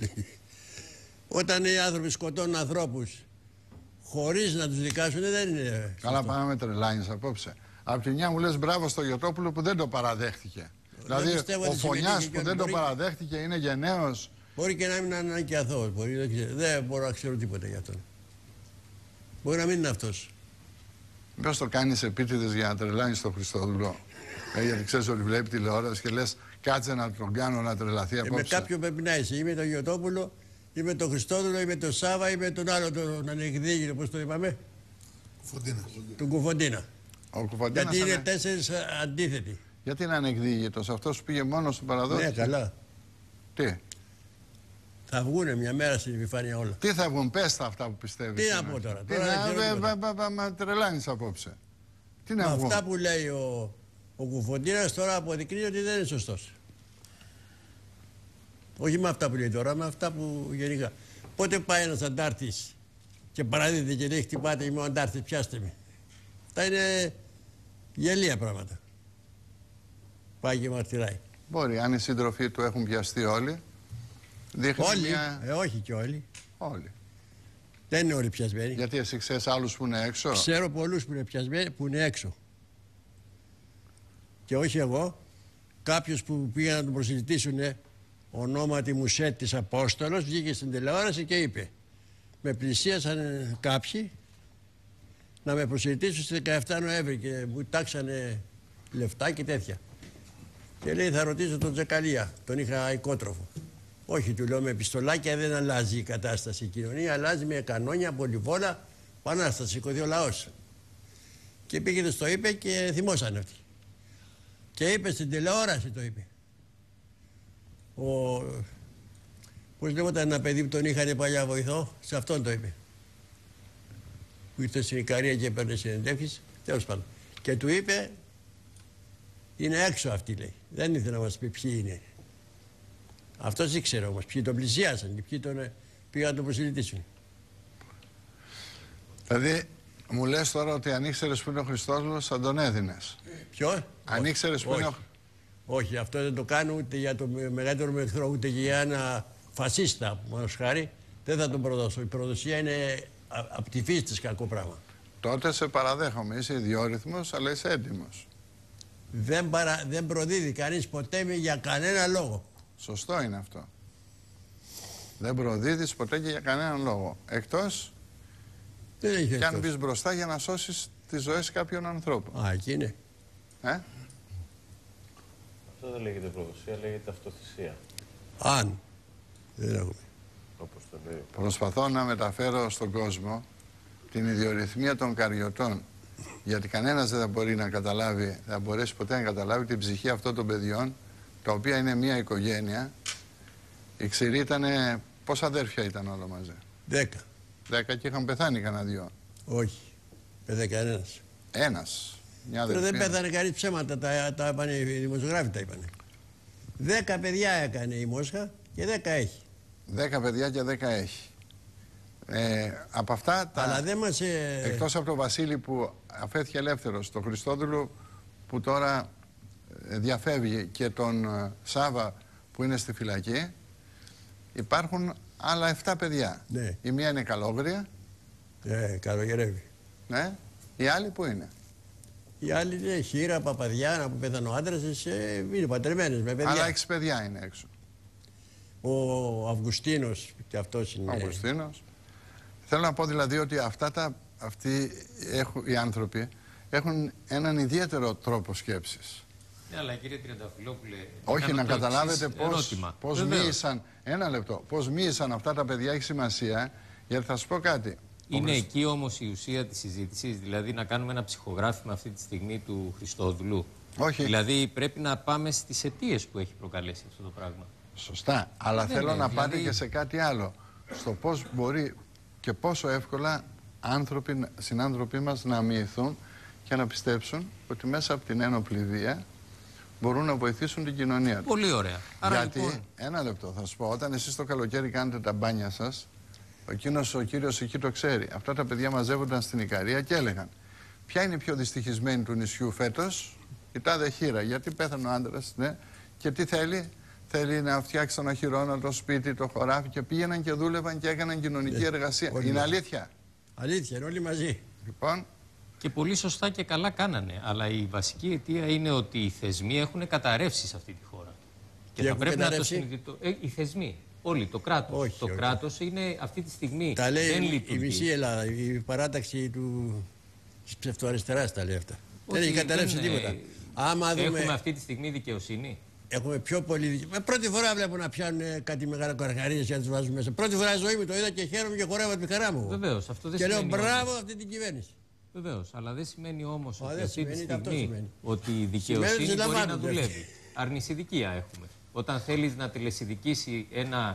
Όταν οι άνθρωποι σκοτώνουν ανθρώπους χωρίς να τους δικάσουν, δεν είναι. Καλά, πάμε με τρελάνεις απόψε. Απ' τη μια μου λες μπράβο στο Γιωτόπουλο που δεν το παραδέχτηκε. Δηλαδή, ο Φωνιάς που δεν το παραδέχτηκε είναι γενναίος. Μπορεί και να μην είναι και αθώος. Δεν μπορώ να ξέρω τίποτα για αυτόν. Μπορεί να μην είναι αυτός. Μήπως το κάνεις επίτηδες για να τρελάνεις τον Χριστόδουλο? Γιατί ξέρεις ότι βλέπει τηλεόραση και λες κάτσε να τον κάνω να τρελαθεί απόψε. Με κάποιον πρέπει να είσαι. Ή με τον Γιωτόπουλο, ή με τον Χριστόδουλο, ή με τον Σάβα, ή με τον άλλο τον ανεκδίγητο, πώς το είπαμε? Τον Κουφοντίνα. Γιατί είναι τέσσερις αντίθετοι. Γιατί είναι ανεκδίγητος? Αυτός πήγε μόνος του παραδότη. Ναι, καλά. Τι? Θα βγούνε μια μέρα στην επιφάνεια όλα. Τι θα βγουν? Πες τα αυτά που πιστεύεις. Τι να πω τώρα? Μα τρελάνεις απόψε. Τι να βγουν? Αυτά που λέει ο Κουφοντίνας τώρα αποδεικνύει ότι δεν είναι σωστός. Όχι με αυτά που λέει τώρα, με αυτά που γενικά. Πότε πάει ένας αντάρτης και παραδίδεται και λέει χτυπάτε, είμαι ο αντάρτης, πιάστε με. Αυτά είναι γελία πράγματα. Πάει και μαρτυράει. Μπορεί, αν οι σύντροφοι του έχουν πιαστεί όλοι. Όλοι, μια... όχι και όλοι. Όλοι. Δεν είναι όλοι πιασμένοι. Γιατί εσύ ξέρεις άλλους που είναι έξω? Ξέρω πολλούς που είναι πιασμένοι, που είναι έξω. Και όχι εγώ, κάποιους που πήγαν να τον προσελκύσουν ονόματι Μουσέτης Απόστολος, βγήκε στην τηλεόραση και είπε: με πλησίασαν κάποιοι να με προσελκύσουν στις 17 Νοέμβρη και μου τάξανε λεφτά και τέτοια. Και λέει: θα ρωτήσω τον Τζεκαλία, τον είχα οικότροφο. Όχι, του λέω, με πιστολάκια δεν αλλάζει η κατάσταση. Η κοινωνία αλλάζει με κανόνια, πολυβόλα, πανάσταση, σηκωθεί ο λαός. Και πήγε, το είπε και θυμώσανε αυτοί. Και είπε στην τηλεόραση, το είπε. Πώς λέγονταν ένα παιδί που τον είχαν παλιά βοηθό, σε αυτόν το είπε. Που ήρθε στην Ικαρία και έπαιρνε συνεντεύξεις, τέλος πάντων. Και του είπε: είναι έξω αυτοί, λέει. Δεν ήθελε να μας πει ποιοι είναι. Αυτός ήξερε όμως ποιοι τον πλησιάσαν και ποιοι τον πήγαν να τον προσελκύσουν. Δηλαδή, μου λες τώρα ότι αν ήξερες που είναι ο Χριστόδουλος θα τον έδινες. Ποιο? Αν ήξερες που είναι ο... Όχι, αυτό δεν το κάνω ούτε για το μεγαλύτερο μου εχθρό, ούτε και για ένα φασίστα, μόνος χάρη. Δεν θα τον προδώσω. Η προδοσία είναι από τη φύση της κακό πράγμα. Τότε σε παραδέχομαι. Είσαι ιδιόρυθμος, αλλά είσαι έντιμος. Δεν προδίδει κανείς ποτέ για κανένα λόγο. Σωστό είναι αυτό. Δεν προδίδεις ποτέ και για κανέναν λόγο. Εκτός και αν μπεις μπροστά για να σώσεις τις ζωές κάποιων ανθρώπων. Α, εκεί είναι. Αυτό δεν λέγεται προδοσία, λέγεται αυτοθυσία. Αν. Δεν έχουμε. Όπως το λέει. Προσπαθώ να μεταφέρω στον κόσμο την ιδιορυθμία των καριωτών. Γιατί κανένας δεν θα μπορεί να καταλάβει, δεν θα μπορέσει ποτέ να καταλάβει την ψυχή αυτών των παιδιών, τα οποία είναι μια οικογένεια. Οι ξηροί ήτανε, πόσα αδέρφια ήταν όλα μαζί? 10. 10 και είχαν πεθάνει κανένα δυο. Όχι. Πέθανε κανένας. Ένας. Μια αδερφή. Δεν πέθανε κανείς, ψέματα, τα είπανε οι δημοσιογράφοι, τα είπανε. 10 παιδιά έκανε η Μόσχα και 10 έχει. 10 παιδιά και 10 έχει. Από αυτά τα... Αλλά δεν μας... Εκτός από τον Βασίλη που αφέθηκε ελεύθερος, τον Χριστόδουλο που τώρα διαφεύγει και τον Σάβα που είναι στη φυλακή, υπάρχουν άλλα 7 παιδιά. Ναι. Η μία είναι καλόγρια. Καλογερεύει. Ναι. Οι άλλοι που είναι? Οι άλλοι είναι Χήρα, Παπαδιάνα που πέθανε ο άντρας, είναι παντρεμένες με παιδιά. Αλλά 6 παιδιά είναι έξω. Ο Αυγουστίνος και αυτός είναι. Ο Αυγουστίνος. Θέλω να πω δηλαδή ότι αυτοί οι άνθρωποι έχουν έναν ιδιαίτερο τρόπο σκέψης. Ναι, αλλά κύριε Τριανταφυλόπουλε... Όχι, να καταλάβετε πώς μοίησαν... Ένα λεπτό. Πώς μοίησαν αυτά τα παιδιά έχει σημασία, γιατί θα σου πω κάτι. Είναι εκεί όμως η ουσία της συζήτησης, δηλαδή να κάνουμε ένα ψυχογράφημα αυτή τη στιγμή του Χριστόδουλου. Όχι. Δηλαδή πρέπει να πάμε στις αιτίες που έχει προκαλέσει αυτό το πράγμα. Σωστά. Αλλά θέλω να πάτε και σε κάτι άλλο. Στο πώς μπορεί και πόσο εύκολα συνάνθρωποι μας να αμοιηθούν και να πιστέψουν ότι μέσα από την ένοπλη βία μπορούν να βοηθήσουν την κοινωνία τους. Πολύ ωραία. Άρα, γιατί, λοιπόν... ένα λεπτό θα σου πω, όταν εσείς το καλοκαίρι κάνετε τα μπάνια σας, ο κύριος εκεί το ξέρει. Αυτά τα παιδιά μαζεύονταν στην Ικαρία και έλεγαν: ποια είναι η πιο δυστυχισμένη του νησιού φέτος? Η τάδε Χήρα. Γιατί πέθανε ο άντρας, ναι. Και τι θέλει? Θέλει να φτιάξει τον αχυρώνα, το σπίτι, το χωράφι. Και πήγαιναν και δούλευαν και έκαναν κοινωνική εργασία. Είναι αλήθεια? Αλήθεια, είναι όλοι μαζί. Λοιπόν. Και πολύ σωστά και καλά κάνανε. Αλλά η βασική αιτία είναι ότι οι θεσμοί έχουν καταρρεύσει σε αυτή τη χώρα. Και θα πρέπει να το συνειδητοποιήσουμε. Οι θεσμοί. Όλοι, το κράτος. Όχι, το κράτος είναι αυτή τη στιγμή. Τα λέει δεν η μισή Ελλάδα, η παράταξη της ψευτοαριστεράς τα λέει αυτά. Δεν έχει καταρρεύσει τίποτα. Έχουμε αυτή τη στιγμή δικαιοσύνη. Έχουμε πιο πολύ δικαιοσύνη. Πρώτη φορά βλέπω να πιάνουν κάτι μεγάλα καρχαρίες και να τους βάζουν μέσα. Πρώτη φορά ζωή μου το είδα και χαίρομαι και χορεύω τη χαρά μου. Βεβαίως, αυτό δεν και σημαίνει. Και λέω μπράβο αυτή την κυβέρνηση. Βεβαίως, αλλά δεν σημαίνει όμως ότι αυτή τη στιγμή ότι η δικαιοσύνη μπορεί να δουλεύει. Αρνησιδικία έχουμε. Όταν θέλεις να τηλεσιδικήσει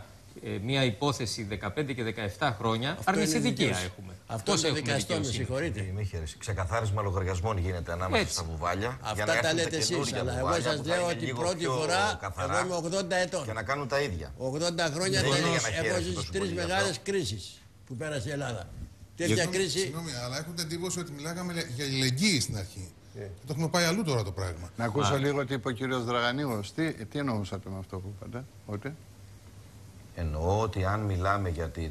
μια υπόθεση 15 και 17 χρόνια, αρνησιδικία έχουμε. Αυτό είναι δικαστό, με συγχωρείτε. Ξεκαθάρισμα λογαριασμών γίνεται ανάμεσα στα βουβάλια. Αυτά τα λέτε εσείς, αλλά εγώ σας λέω ότι πρώτη φορά εγώ είμαι 80 ετών. Και να κάνουν τα ίδια. 80 χρόνια έχω ζήσει 3 μεγάλες κρίσεις που πέρασε η Ελλάδα. Τέτοια κρίση. Συγγνώμη, αλλά έχουν την εντύπωση ότι μιλάγαμε για αλληλεγγύη στην αρχή. Το έχουμε πάει αλλού τώρα το πράγμα. Να ακούσω λίγο τι είπε ο κύριος Δραγανίγος. Τι εννοούσατε με αυτό που είπατε? Ότι? Εννοώ ότι αν μιλάμε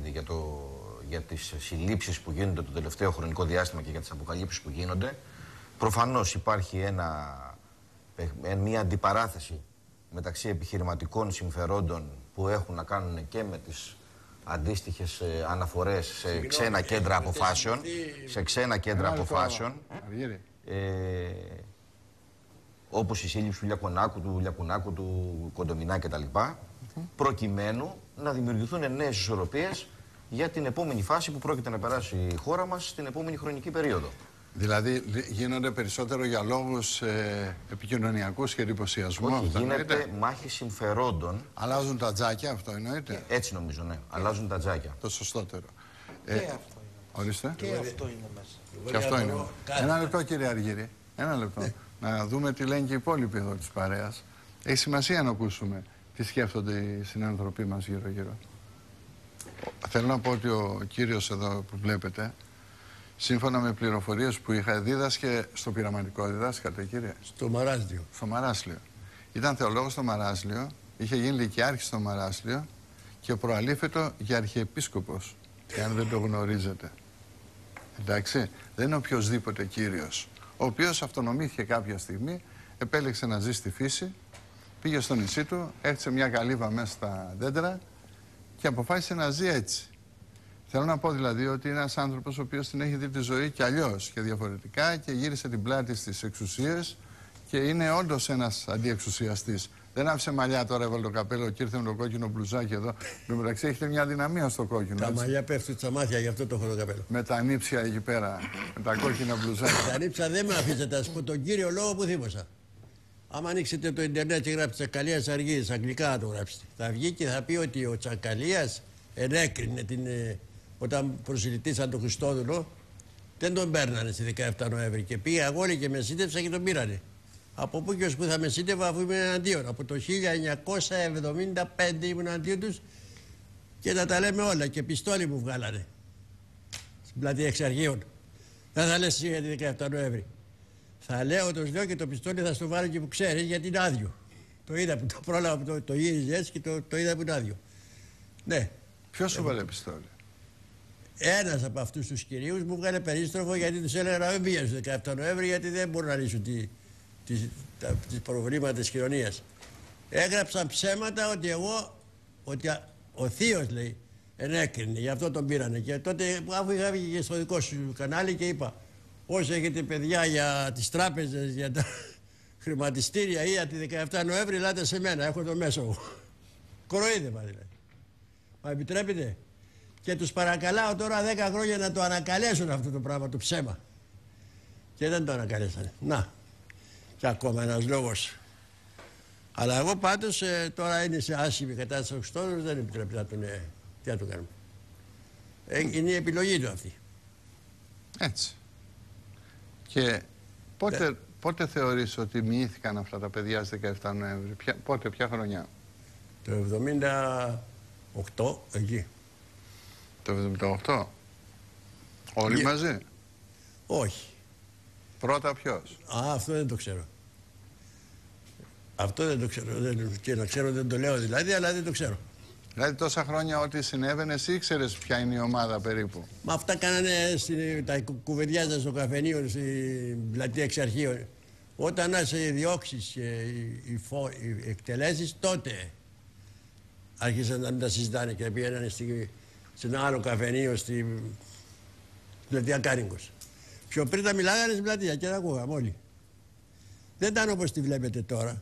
για τις συλλήψεις που γίνονται το τελευταίο χρονικό διάστημα και για τις αποκαλύψεις που γίνονται, προφανώς υπάρχει μια αντιπαράθεση μεταξύ επιχειρηματικών συμφερόντων που έχουν να κάνουν και με τις αντίστοιχες αναφορές σε ξένα κέντρα αποφάσεων, όπως η σύλληψη του Λιακουνάκου, του Κοντομινά κτλ. Προκειμένου να δημιουργηθούν νέες ισορροπίες για την επόμενη φάση που πρόκειται να περάσει η χώρα μας στην επόμενη χρονική περίοδο. Δηλαδή γίνονται περισσότερο για λόγους επικοινωνιακούς και εντυπωσιασμού. Όχι, γίνεται μάχη συμφερόντων. Αλλάζουν τα τζάκια, αυτό εννοείται. Έτσι νομίζω, ναι. Αλλάζουν τα τζάκια. Το σωστότερο. Και αυτό είναι. Ορίστε. Και αυτό είναι μέσα. Και αυτό είναι. Ένα λεπτό, κύριε Αργύρη. Ένα λεπτό. Να δούμε τι λένε και οι υπόλοιποι εδώ της παρέας. Έχει σημασία να ακούσουμε τι σκέφτονται οι συνάνθρωποι μας γύρω-γύρω. Θέλω να πω ότι ο κύριος εδώ που βλέπετε, σύμφωνα με πληροφορίες που είχα, δίδασκε στο πειραματικό, διδάσκατε κύριε. Στο Μαράσλιο. Στο Μαράσλιο. Ήταν θεολόγος στο Μαράσλιο, είχε γίνει λυκειάρχης στο Μαράσλιο και προαλήφετο για αρχιεπίσκοπος, εάν δεν το γνωρίζετε. Εντάξει, δεν είναι οποιοσδήποτε κύριος, ο οποίος αυτονομήθηκε κάποια στιγμή, επέλεξε να ζει στη φύση, πήγε στο νησί του, έρθει μια καλύβα μέσα στα δέντρα και αποφάσισε να ζει έτσι. Θέλω να πω δηλαδή ότι είναι ένας άνθρωπος ο οποίος την έχει δει τη ζωή και αλλιώς και διαφορετικά και γύρισε την πλάτη στις εξουσίες και είναι όντως ένας αντιεξουσιαστής. Δεν άφησε μαλλιά τώρα, έβαλε το καπέλο και ήρθε με το κόκκινο μπλουζάκι εδώ. Με μεταξύ έχετε μια δυναμία στο κόκκινο. Τα μαλλιά πέφτουν στα μάτια, γι' αυτό το έχω το καπέλο. Με τα νύψια εκεί πέρα, με τα κόκκινα μπλουζάκια. Τα νύψια δεν με αφήσετε, ας πω τον κύριο λόγο που θύμωσα. Άμα ανοίξετε το Ιντερνετ και γράψετε Τσακαλίας Αργύρης, αγγλικά να το γράψετε. Θα βγει και θα πει ότι ο Τσακαλίας ενέκρινε όταν προσιλητήσαν τον Χριστόδουλο, δεν τον παίρνανε στη 17 Νοέμβρη. Και πήγα εγώ και με σύντεψα και τον πήρανε. Από πού και ως που θα με σύντευα, αφού ήμουν εναντίον. Από το 1975 ήμουν εναντίον τους και να τα λέμε όλα. Και πιστόλι μου βγάλανε στην πλατεία Εξαρχείων. Δεν θα λες εσύ για τη 17 Νοέμβρη. Θα λέω, το λέω και το πιστόλι θα στο βάλω και που ξέρεις γιατί είναι άδειο. Το είδα που το πρόλαβα που το γύριζε έτσι και το είδα που είναι άδειο. Ναι. Ποιος σου βάλε πιστόλι? Ένας από αυτούς τους κυρίους μου βγάλε περίστροφο γιατί τους έλεγα να μην πήγαινε στο 17 Νοέμβρη γιατί δεν μπορούν να λύσουν τις προβλήματα της κοινωνίας. Έγραψαν ψέματα ότι ότι ο θείος λέει ενέκρινε, γι' αυτό τον πήρανε. Και τότε αφού είχα βγει και στο δικό σου κανάλι και είπα όσοι έχετε παιδιά για τις τράπεζες, για τα χρηματιστήρια ή για τη 17 Νοέμβρη, ελάτε σε μένα, έχω το μέσο μου. Κοροϊδεύα δηλαδή. Μα επιτρέπετε? Και τους παρακαλάω τώρα 10 χρόνια να το ανακαλέσουν αυτό το πράγμα, το ψέμα. Και δεν το ανακαλέσανε. Να, και ακόμα ένας λόγος. Αλλά εγώ πάντως τώρα είναι σε άσχημη κατάσταση ο Χριστόδουλος, δεν επιτρέπει να τον... τι να το κάνουμε. Είναι η επιλογή του αυτή. Έτσι. Και πότε θεωρείς ότι μοιήθηκαν αυτά τα παιδιά στις 17 Νοέμβρη, ποια χρονιά? Το 78, εκεί. Το 78. Όλοι μαζί? Όχι. Πρώτα ποιος? Αυτό δεν το ξέρω. Αυτό δεν το ξέρω. Και να ξέρω δεν το λέω δηλαδή, αλλά δεν το ξέρω. Δηλαδή τόσα χρόνια ό,τι συνέβαινε, εσύ ήξερες ποια είναι η ομάδα περίπου? Μα αυτά κάνανε τα κουβεντιάζαν στο καφενείο, στην πλατεία Εξαρχείων. Όταν άρχισε οι διώξεις και οι εκτελέσεις, τότε άρχισαν να μην τα συζητάνε και πήγαιναν σε ένα άλλο καφενείο στην πλατεία Κάριγκος. Πιο πριν τα μιλάγανε στην πλατεία και τα ακούγαμε όλοι. Δεν ήταν όπως τη βλέπετε τώρα.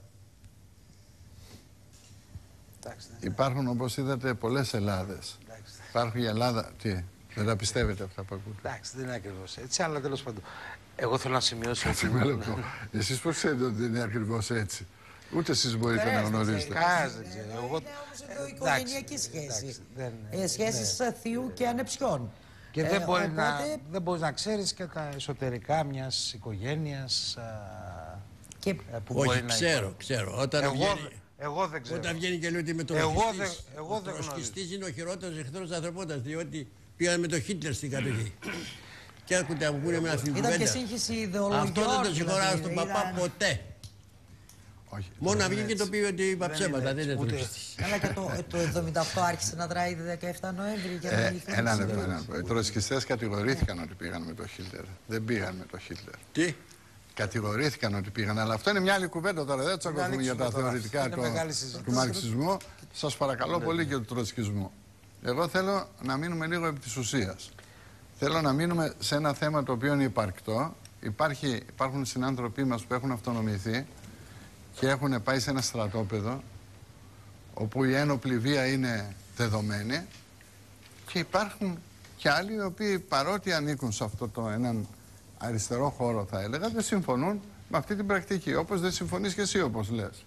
Υπάρχουν, όπως είδατε, πολλές Ελλάδες. Υπάρχει η Ελλάδα. Τι, δεν τα πιστεύετε αυτά που ακούτε? Εντάξει, δεν είναι ακριβώς έτσι, αλλά τέλος πάντων. Εγώ θέλω να σημειώσω. Εσείς πώς ξέρετε ότι δεν είναι ακριβώς έτσι? Ούτε εσείς μπορείτε να γνωρίσετε. Δεν ξέρω. Εγώ εδώ οικογενειακή σχέση. Σχέσεις θείου και ανεψιών. Και δεν μπορείς να ξέρεις και τα εσωτερικά μιας οικογένειας. Όχι, ξέρω. Εγώ δεν ξέρω. Όταν βγαίνει και λέει ότι με τον ασκιστής είναι ο χειρότερος εχθρός της ανθρωπότητας, διότι πήγαν με τον Χίτλερ στην κατοχή. Και έρχονται να μου πούνε με αυτή την κουβέντα. Ήταν και σύγχυση ιδεολογιών. Αυτό δεν το συγχωράω στον παπά ποτέ. Όχι, μόνο να βγει και το πει ότι είπα ψέματα, δεν είναι τουρίστης. Αλλά και το 1978 άρχισε να δράει τη 17 Νοέμβρη για να λυθεί. Ένα λεπτό. Οι τροσκιστές κατηγορήθηκαν ότι πήγαν με τον Χίτλερ. Δεν πήγαν με τον Χίτλερ. Τι? κατηγορήθηκαν ότι πήγαν. Αλλά αυτό είναι μια άλλη κουβέντα τώρα. Δεν τσακωθούμε για τα θεωρητικά του μαρξισμού. Σας παρακαλώ πολύ και του τροτσκισμού. Εγώ θέλω να μείνουμε λίγο επί της ουσίας. Θέλω να μείνουμε σε ένα θέμα το οποίο είναι υπαρκτό. Υπάρχουν συνάνθρωποι μας που έχουν αυτονομηθεί και έχουν πάει σε ένα στρατόπεδο όπου η ένοπλη βία είναι δεδομένη, και υπάρχουν και άλλοι οι οποίοι, παρότι ανήκουν σε αυτό το έναν αριστερό χώρο, θα έλεγα, δεν συμφωνούν με αυτή την πρακτική. Όπως δεν συμφωνείς και εσύ, όπως λες.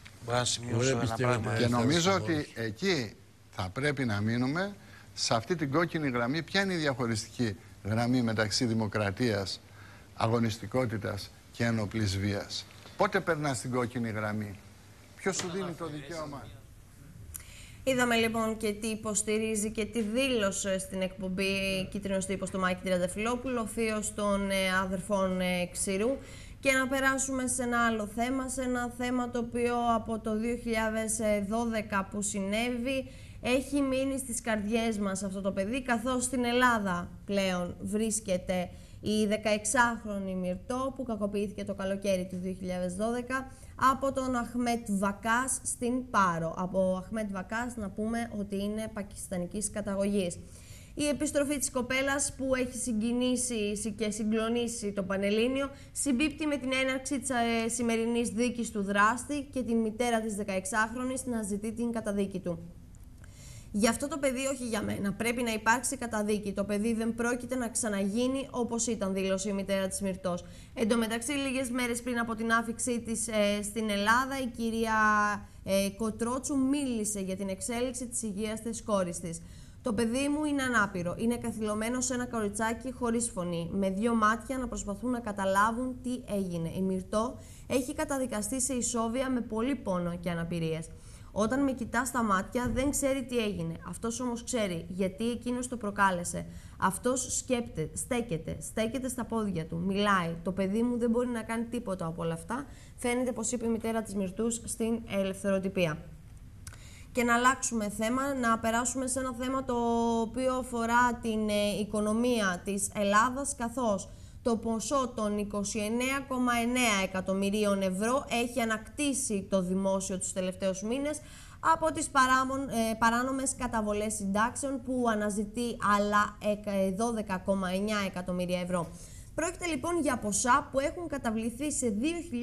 Και νομίζω ότι εκεί θα πρέπει να μείνουμε, σε αυτή την κόκκινη γραμμή. Ποια είναι η διαχωριστική γραμμή μεταξύ δημοκρατίας, αγωνιστικότητας και ένοπλης βίας? Πότε περνάς την κόκκινη γραμμή? Ποιος σου δίνει το δικαίωμα? Είδαμε λοιπόν και τι υποστηρίζει και τι δήλωσε στην εκπομπή Κίτρινος Τύπος το Μάκη Τριανταφυλόπουλο, ο θείος των αδερφών Ξηρού. Και να περάσουμε σε ένα άλλο θέμα, σε ένα θέμα το οποίο από το 2012 που συνέβη έχει μείνει στις καρδιές μας αυτό το παιδί, καθώς στην Ελλάδα πλέον βρίσκεται η 16χρονη Μυρτώ που κακοποιήθηκε το καλοκαίρι του 2012 από τον Αχμέτ Βακάς στην Πάρο. Από Αχμέτ Βακάς να πούμε ότι είναι πακιστανικής καταγωγής. Η επιστροφή της κοπέλας που έχει συγκινήσει και συγκλονίσει το Πανελλήνιο συμπίπτει με την έναρξη της σημερινής δίκης του δράστη και την μητέρα της 16χρονης να ζητεί την καταδίκη του. Γι' αυτό το παιδί, όχι για μένα, πρέπει να υπάρξει καταδίκη. Το παιδί δεν πρόκειται να ξαναγίνει όπως ήταν, δήλωσε η μητέρα της Μυρτώς. Εν τω μεταξύ, λίγες μέρες πριν από την άφηξή της στην Ελλάδα, η κυρία Κοτρότσου μίλησε για την εξέλιξη της υγείας της κόρης της. Το παιδί μου είναι ανάπηρο. Είναι καθυλωμένο σε ένα κοριτσάκι χωρίς φωνή, με δύο μάτια να προσπαθούν να καταλάβουν τι έγινε. Η Μυρτώ έχει καταδικαστεί σε ισόβια με πολύ πόνο και αναπηρίες. Όταν με κοιτά στα μάτια δεν ξέρει τι έγινε. Αυτός όμως ξέρει, γιατί εκείνος το προκάλεσε. Αυτός στέκεται στα πόδια του, μιλάει. Το παιδί μου δεν μπορεί να κάνει τίποτα από όλα αυτά. Φαίνεται πως είπε η μητέρα της Μυρτούς στην Ελευθεροτυπία. Και να αλλάξουμε θέμα, να περάσουμε σε ένα θέμα το οποίο αφορά την οικονομία της Ελλάδας, καθώς το ποσό των 29,9 εκατομμυρίων ευρώ έχει ανακτήσει το δημόσιο τους τελευταίους μήνες από τις παράνομες καταβολές συντάξεων που αναζητεί άλλα 12,9 εκατομμύρια ευρώ. Πρόκειται λοιπόν για ποσά που έχουν καταβληθεί σε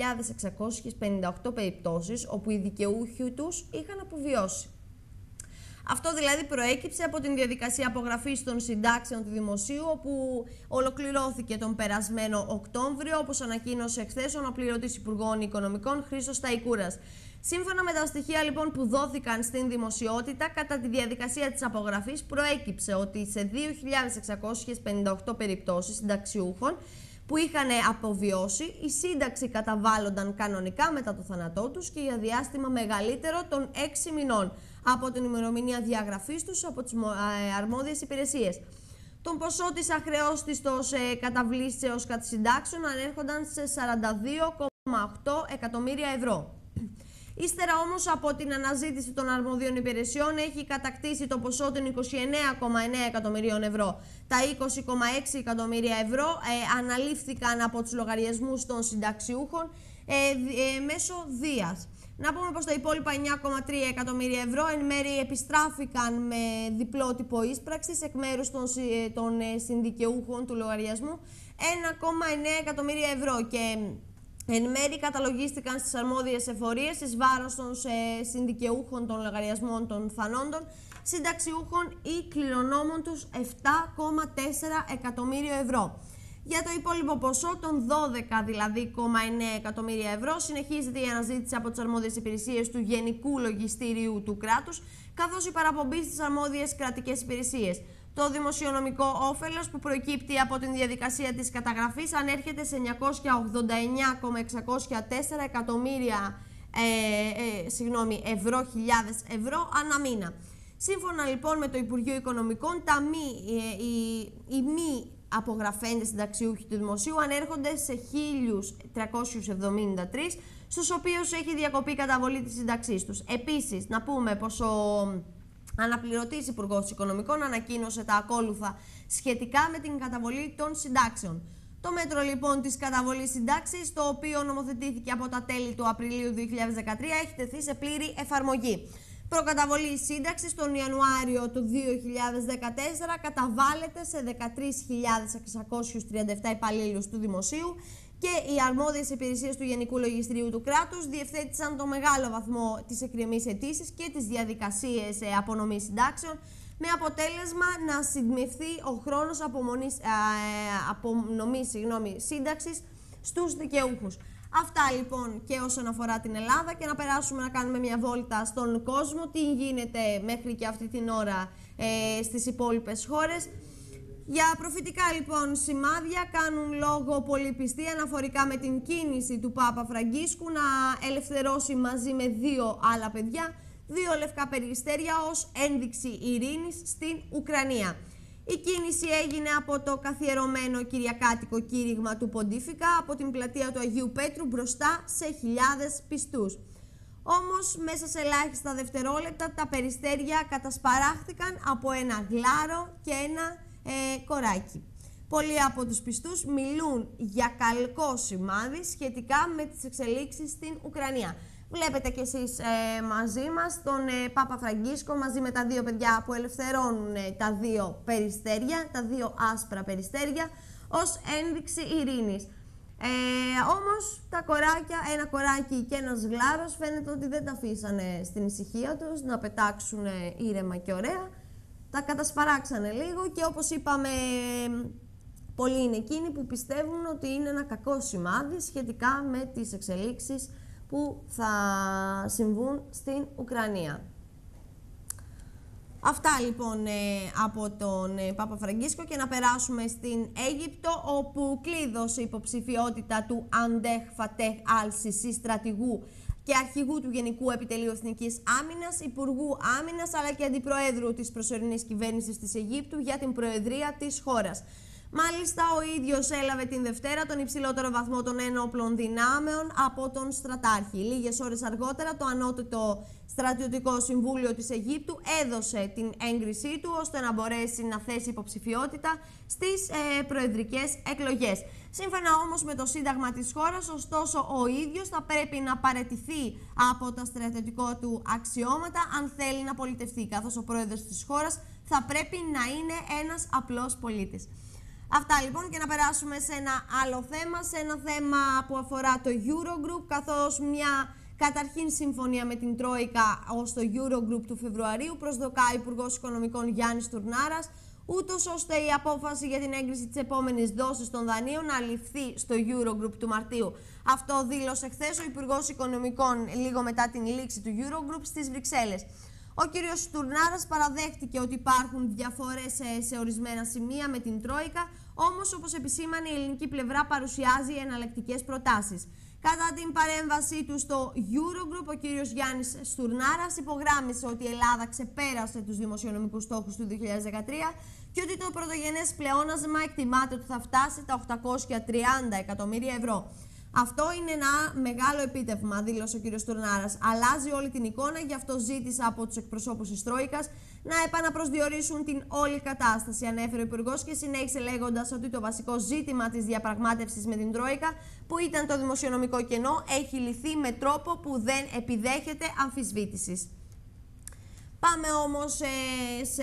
2.658 περιπτώσεις όπου οι δικαιούχοι τους είχαν αποβιώσει. Αυτό δηλαδή προέκυψε από την διαδικασία απογραφής των συντάξεων του Δημοσίου, όπου ολοκληρώθηκε τον περασμένο Οκτώβριο, όπως ανακοίνωσε χθες ο αναπληρωτής Υπουργών Οικονομικών Χρήστος Σταϊκούρας. Σύμφωνα με τα στοιχεία λοιπόν που δόθηκαν στην δημοσιότητα, κατά τη διαδικασία της απογραφής προέκυψε ότι σε 2.658 περιπτώσεις συνταξιούχων που είχαν αποβιώσει, η σύνταξη καταβάλλονταν κανονικά μετά το θάνατό τους και για διάστημα μεγαλύτερο των 6 μηνών από την ημερομηνία διαγραφής τους από τις αρμόδιες υπηρεσίες. Τον ποσό της αχρεώστιστος καταβλήσεως κατά συντάξεων ανέρχονταν σε 42,8 εκατομμύρια ευρώ. Ύστερα όμως από την αναζήτηση των αρμοδίων υπηρεσιών έχει κατακτήσει το ποσό των 29,9 εκατομμυρίων ευρώ. Τα 20,6 εκατομμύρια ευρώ αναλήφθηκαν από τους λογαριασμούς των συνταξιούχων μέσω Δίας. Να πούμε πως τα υπόλοιπα 9,3 εκατομμύρια ευρώ εν μέρει επιστράφηκαν με διπλό τύπο ίσπραξης εκ μέρους των συνδικαιούχων του λογαριασμού 1,9 εκατομμύρια ευρώ και εν μέρει καταλογίστηκαν στις αρμόδιες εφορίες εις βάρος των συνδικαιούχων των λογαριασμών των θανόντων, συνταξιούχων ή κληρονόμων τους 7,4 εκατομμύριο ευρώ. Για το υπόλοιπο ποσό των 12 δηλαδή 0,9 εκατομμύρια ευρώ συνεχίζεται η αναζήτηση από τις αρμόδιες υπηρεσίες του Γενικού Λογιστήριου του κράτους, καθώς η παραπομπή στις αρμόδιες κρατικές υπηρεσίες. Το δημοσιονομικό όφελος που προκύπτει από την διαδικασία της καταγραφής ανέρχεται σε 989,604 εκατομμύρια ευρώ ανά μήνα. Σύμφωνα λοιπόν με το Υπουργείο Οικονομικών, οι μη απογραφέντες συνταξιούχοι του Δημοσίου ανέρχονται σε 1.373, στους οποίους έχει διακοπεί καταβολή της σύνταξής τους. Επίσης, να πούμε πως ο αναπληρωτής Υπουργός Οικονομικών ανακοίνωσε τα ακόλουθα σχετικά με την καταβολή των συντάξεων. Το μέτρο λοιπόν της καταβολής συντάξης, το οποίο νομοθετήθηκε από τα τέλη του Απριλίου 2013, έχει τεθεί σε πλήρη εφαρμογή. Προκαταβολή σύνταξης τον Ιανουάριο του 2014 καταβάλλεται σε 13.637 υπαλλήλους του Δημοσίου και οι αρμόδιες υπηρεσίες του Γενικού Λογιστηρίου του κράτους διευθέτησαν το μεγάλο βαθμό της εκκρεμής αιτήσεις και τις διαδικασίες απονομής συντάξεων, με αποτέλεσμα να συντμευθεί ο χρόνος απονομής σύνταξης στους δικαιούχους. Αυτά λοιπόν και όσον αφορά την Ελλάδα, και να περάσουμε να κάνουμε μια βόλτα στον κόσμο, τι γίνεται μέχρι και αυτή την ώρα στις υπόλοιπες χώρες. Για προφητικά λοιπόν σημάδια κάνουν λόγο πολλοί αναφορικά με την κίνηση του Πάπα Φραγκίσκου να ελευθερώσει μαζί με 2 άλλα παιδιά 2 λευκά περιστέρια ως ένδειξη ειρήνης στην Ουκρανία. Η κίνηση έγινε από το καθιερωμένο κυριακάτικο κήρυγμα του Ποντίφικα από την πλατεία του Αγίου Πέτρου μπροστά σε χιλιάδες πιστούς. Όμως μέσα σε ελάχιστα δευτερόλεπτα τα περιστέρια κατασπαράχθηκαν από ένα γλάρο και ένα κοράκι. Πολλοί από τους πιστούς μιλούν για καλικό σημάδι σχετικά με τις εξελίξεις στην Ουκρανία. Βλέπετε κι εσείς μαζί μας τον Πάπα Φραγκίσκο μαζί με τα 2 παιδιά που ελευθερώνουν τα 2 περιστέρια, τα 2 άσπρα περιστέρια, ως ένδειξη ειρήνης. Όμως τα κοράκια, ένα κοράκι και ένας γλάρος, φαίνεται ότι δεν τα αφήσανε στην ησυχία τους να πετάξουν ήρεμα και ωραία. Τα κατασπαράξανε λίγο και όπως είπαμε, πολλοί είναι εκείνοι που πιστεύουν ότι είναι ένα κακό σημάδι σχετικά με τις εξελίξεις που θα συμβούν στην Ουκρανία. Αυτά λοιπόν από τον Πάπα Φραγκίσκο, και να περάσουμε στην Αίγυπτο, όπου κλείδωσε η υποψηφιότητα του Αντέχ Φατέχ Αλ-Σισί, στρατηγού και αρχηγού του Γενικού Επιτελείου Εθνικής Άμυνας, Υπουργού Άμυνας αλλά και Αντιπροέδρου της προσωρινής κυβέρνησης της Αιγύπτου για την προεδρία της χώρας. Μάλιστα, ο ίδιος έλαβε την Δευτέρα τον υψηλότερο βαθμό των ένοπλων δυνάμεων από τον στρατάρχη. Λίγες ώρες αργότερα, το Ανώτατο Στρατιωτικό Συμβούλιο της Αιγύπτου έδωσε την έγκρισή του ώστε να μπορέσει να θέσει υποψηφιότητα στις προεδρικές εκλογές. Σύμφωνα όμως με το Σύνταγμα της χώρας, ωστόσο, ο ίδιος θα πρέπει να παραιτηθεί από τα στρατιωτικά του αξιώματα αν θέλει να πολιτευτεί, καθώς ο πρόεδρος της χώρας θα πρέπει να είναι ένας απλός πολίτης. Αυτά λοιπόν, και να περάσουμε σε ένα άλλο θέμα, σε ένα θέμα που αφορά το Eurogroup, καθώς μια καταρχήν συμφωνία με την Τρόικα ως το Eurogroup του Φεβρουαρίου προσδοκά ο Υπουργός Οικονομικών Γιάννης Τουρνάρας, ούτως ώστε η απόφαση για την έγκριση της επόμενης δόσης των δανείων να ληφθεί στο Eurogroup του Μαρτίου. Αυτό δήλωσε χθες ο Υπουργός Οικονομικών λίγο μετά την λήξη του Eurogroup στις Βρυξέλλες. Ο κύριος Τουρνάρας παραδέχτηκε ότι υπάρχουν διαφορές σε ορισμένα σημεία με την Τρόικα, όμως όπως επισήμανε η ελληνική πλευρά παρουσιάζει εναλλακτικές προτάσεις. Κατά την παρέμβασή του στο Eurogroup, ο κύριος Γιάννης Στουρνάρας υπογράμμισε ότι η Ελλάδα ξεπέρασε τους δημοσιονομικούς στόχους του 2013 και ότι το πρωτογενές πλεόνασμα εκτιμάται ότι θα φτάσει τα 830 εκατομμύρια ευρώ. Αυτό είναι ένα μεγάλο επίτευγμα, δήλωσε ο κ. Τουρνάρας. Αλλάζει όλη την εικόνα, γι' αυτό ζήτησα από τους εκπροσώπους της Τρόικας να επαναπροσδιορίσουν την όλη κατάσταση, ανέφερε ο Υπουργός και συνέχισε λέγοντας ότι το βασικό ζήτημα της διαπραγμάτευσης με την Τρόικα, που ήταν το δημοσιονομικό κενό, έχει λυθεί με τρόπο που δεν επιδέχεται αμφισβήτησης. Πάμε όμως σε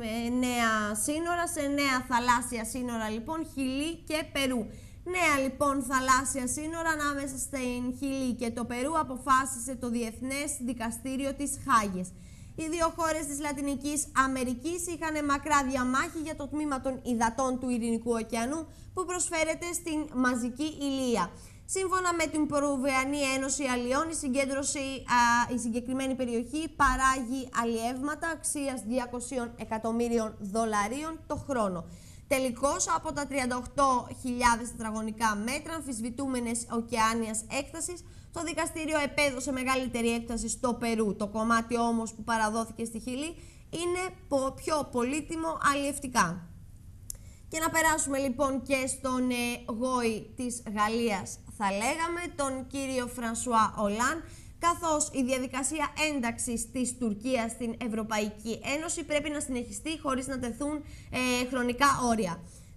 νέα σύνορα, σε νέα θαλάσσια σύνορα λοιπόν, Χιλή και Περού. Νέα λοιπόν θαλάσσια σύνορα ανάμεσα στην Χιλή και το Περού αποφάσισε το Διεθνές Δικαστήριο της Χάγης. Οι δύο χώρες της Λατινικής Αμερικής είχαν μακρά διαμάχη για το τμήμα των υδατών του Ειρηνικού ωκεανού που προσφέρεται στην Μαζική Ηλία. Σύμφωνα με την Περουβιανή Ένωση Αλλιών, η συγκεκριμένη περιοχή παράγει αλλιεύματα αξίας $200 εκατομμύριων το χρόνο. Τελικώς, από τα 38.000 τετραγωνικά μέτρα αμφισβητούμενες ωκεάνιας έκτασης, το δικαστήριο επέδωσε μεγαλύτερη έκταση στο Περού. Το κομμάτι όμως που παραδόθηκε στη Χιλή είναι πιο πολύτιμο αλλιευτικά. Και να περάσουμε λοιπόν και στον γόη της Γαλλίας, θα λέγαμε, τον κύριο Φρανσουά Ολάν, καθώς η διαδικασία ένταξης της Τουρκίας στην Ευρωπαϊκή Ένωση πρέπει να συνεχιστεί χωρίς να τεθούν χρονικά όρια.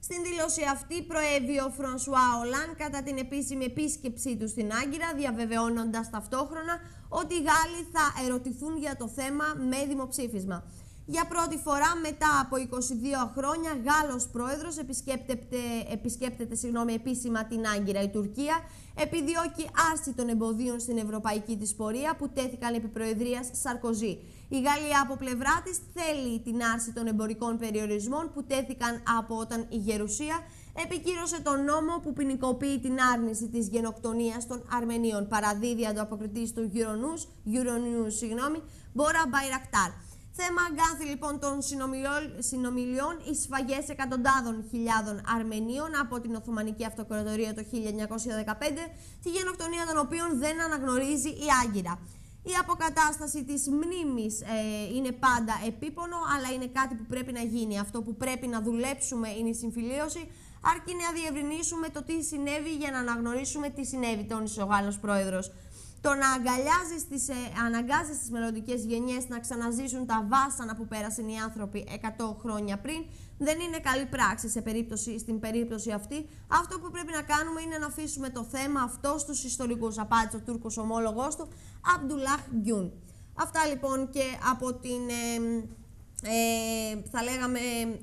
Στην δήλωση αυτή προέβη ο Φρανσουά Ολάν κατά την επίσημη επίσκεψή του στην Άγκυρα, διαβεβαιώνοντας ταυτόχρονα ότι οι Γάλλοι θα ερωτηθούν για το θέμα με δημοψήφισμα. Για πρώτη φορά μετά από 22 χρόνια, Γάλλος πρόεδρος επισκέπτεται επίσημα την Άγκυρα. Η Τουρκία επιδιώκει άρση των εμποδίων στην ευρωπαϊκή της πορεία που τέθηκαν επί προεδρίας Σαρκοζή. Η Γαλλία από πλευρά της θέλει την άρση των εμπορικών περιορισμών που τέθηκαν από όταν η Γερουσία επικύρωσε τον νόμο που ποινικοποιεί την άρνηση της γενοκτονίας των Αρμενίων. Παραδίδει ανταποκριτής του Euronews, Μπόρα Μπαϊρακτάρ. Θέμα αγκάθι λοιπόν των συνομιλιών, οι σφαγές εκατοντάδων χιλιάδων Αρμενίων από την Οθωμανική Αυτοκρατορία το 1915, τη γενοκτονία των οποίων δεν αναγνωρίζει η Άγκυρα. Η αποκατάσταση της μνήμης είναι πάντα επίπονο, αλλά είναι κάτι που πρέπει να γίνει. Αυτό που πρέπει να δουλέψουμε είναι η συμφιλίωση, αρκεί να διευρυνήσουμε το τι συνέβη για να αναγνωρίσουμε τι συνέβη, τόνισε ο Γάλλος πρόεδρος. Το να αναγκάζεις τις μελλοντικές γενιές να ξαναζήσουν τα βάσανα που πέρασαν οι άνθρωποι 100 χρόνια πριν δεν είναι καλή πράξη στην περίπτωση αυτή. Αυτό που πρέπει να κάνουμε είναι να αφήσουμε το θέμα αυτό στους ιστορικούς, απάντησε ο Τούρκος ομόλογός του, Αμπντουλάχ Γκιούν. Αυτά λοιπόν και από την, θα λέγαμε,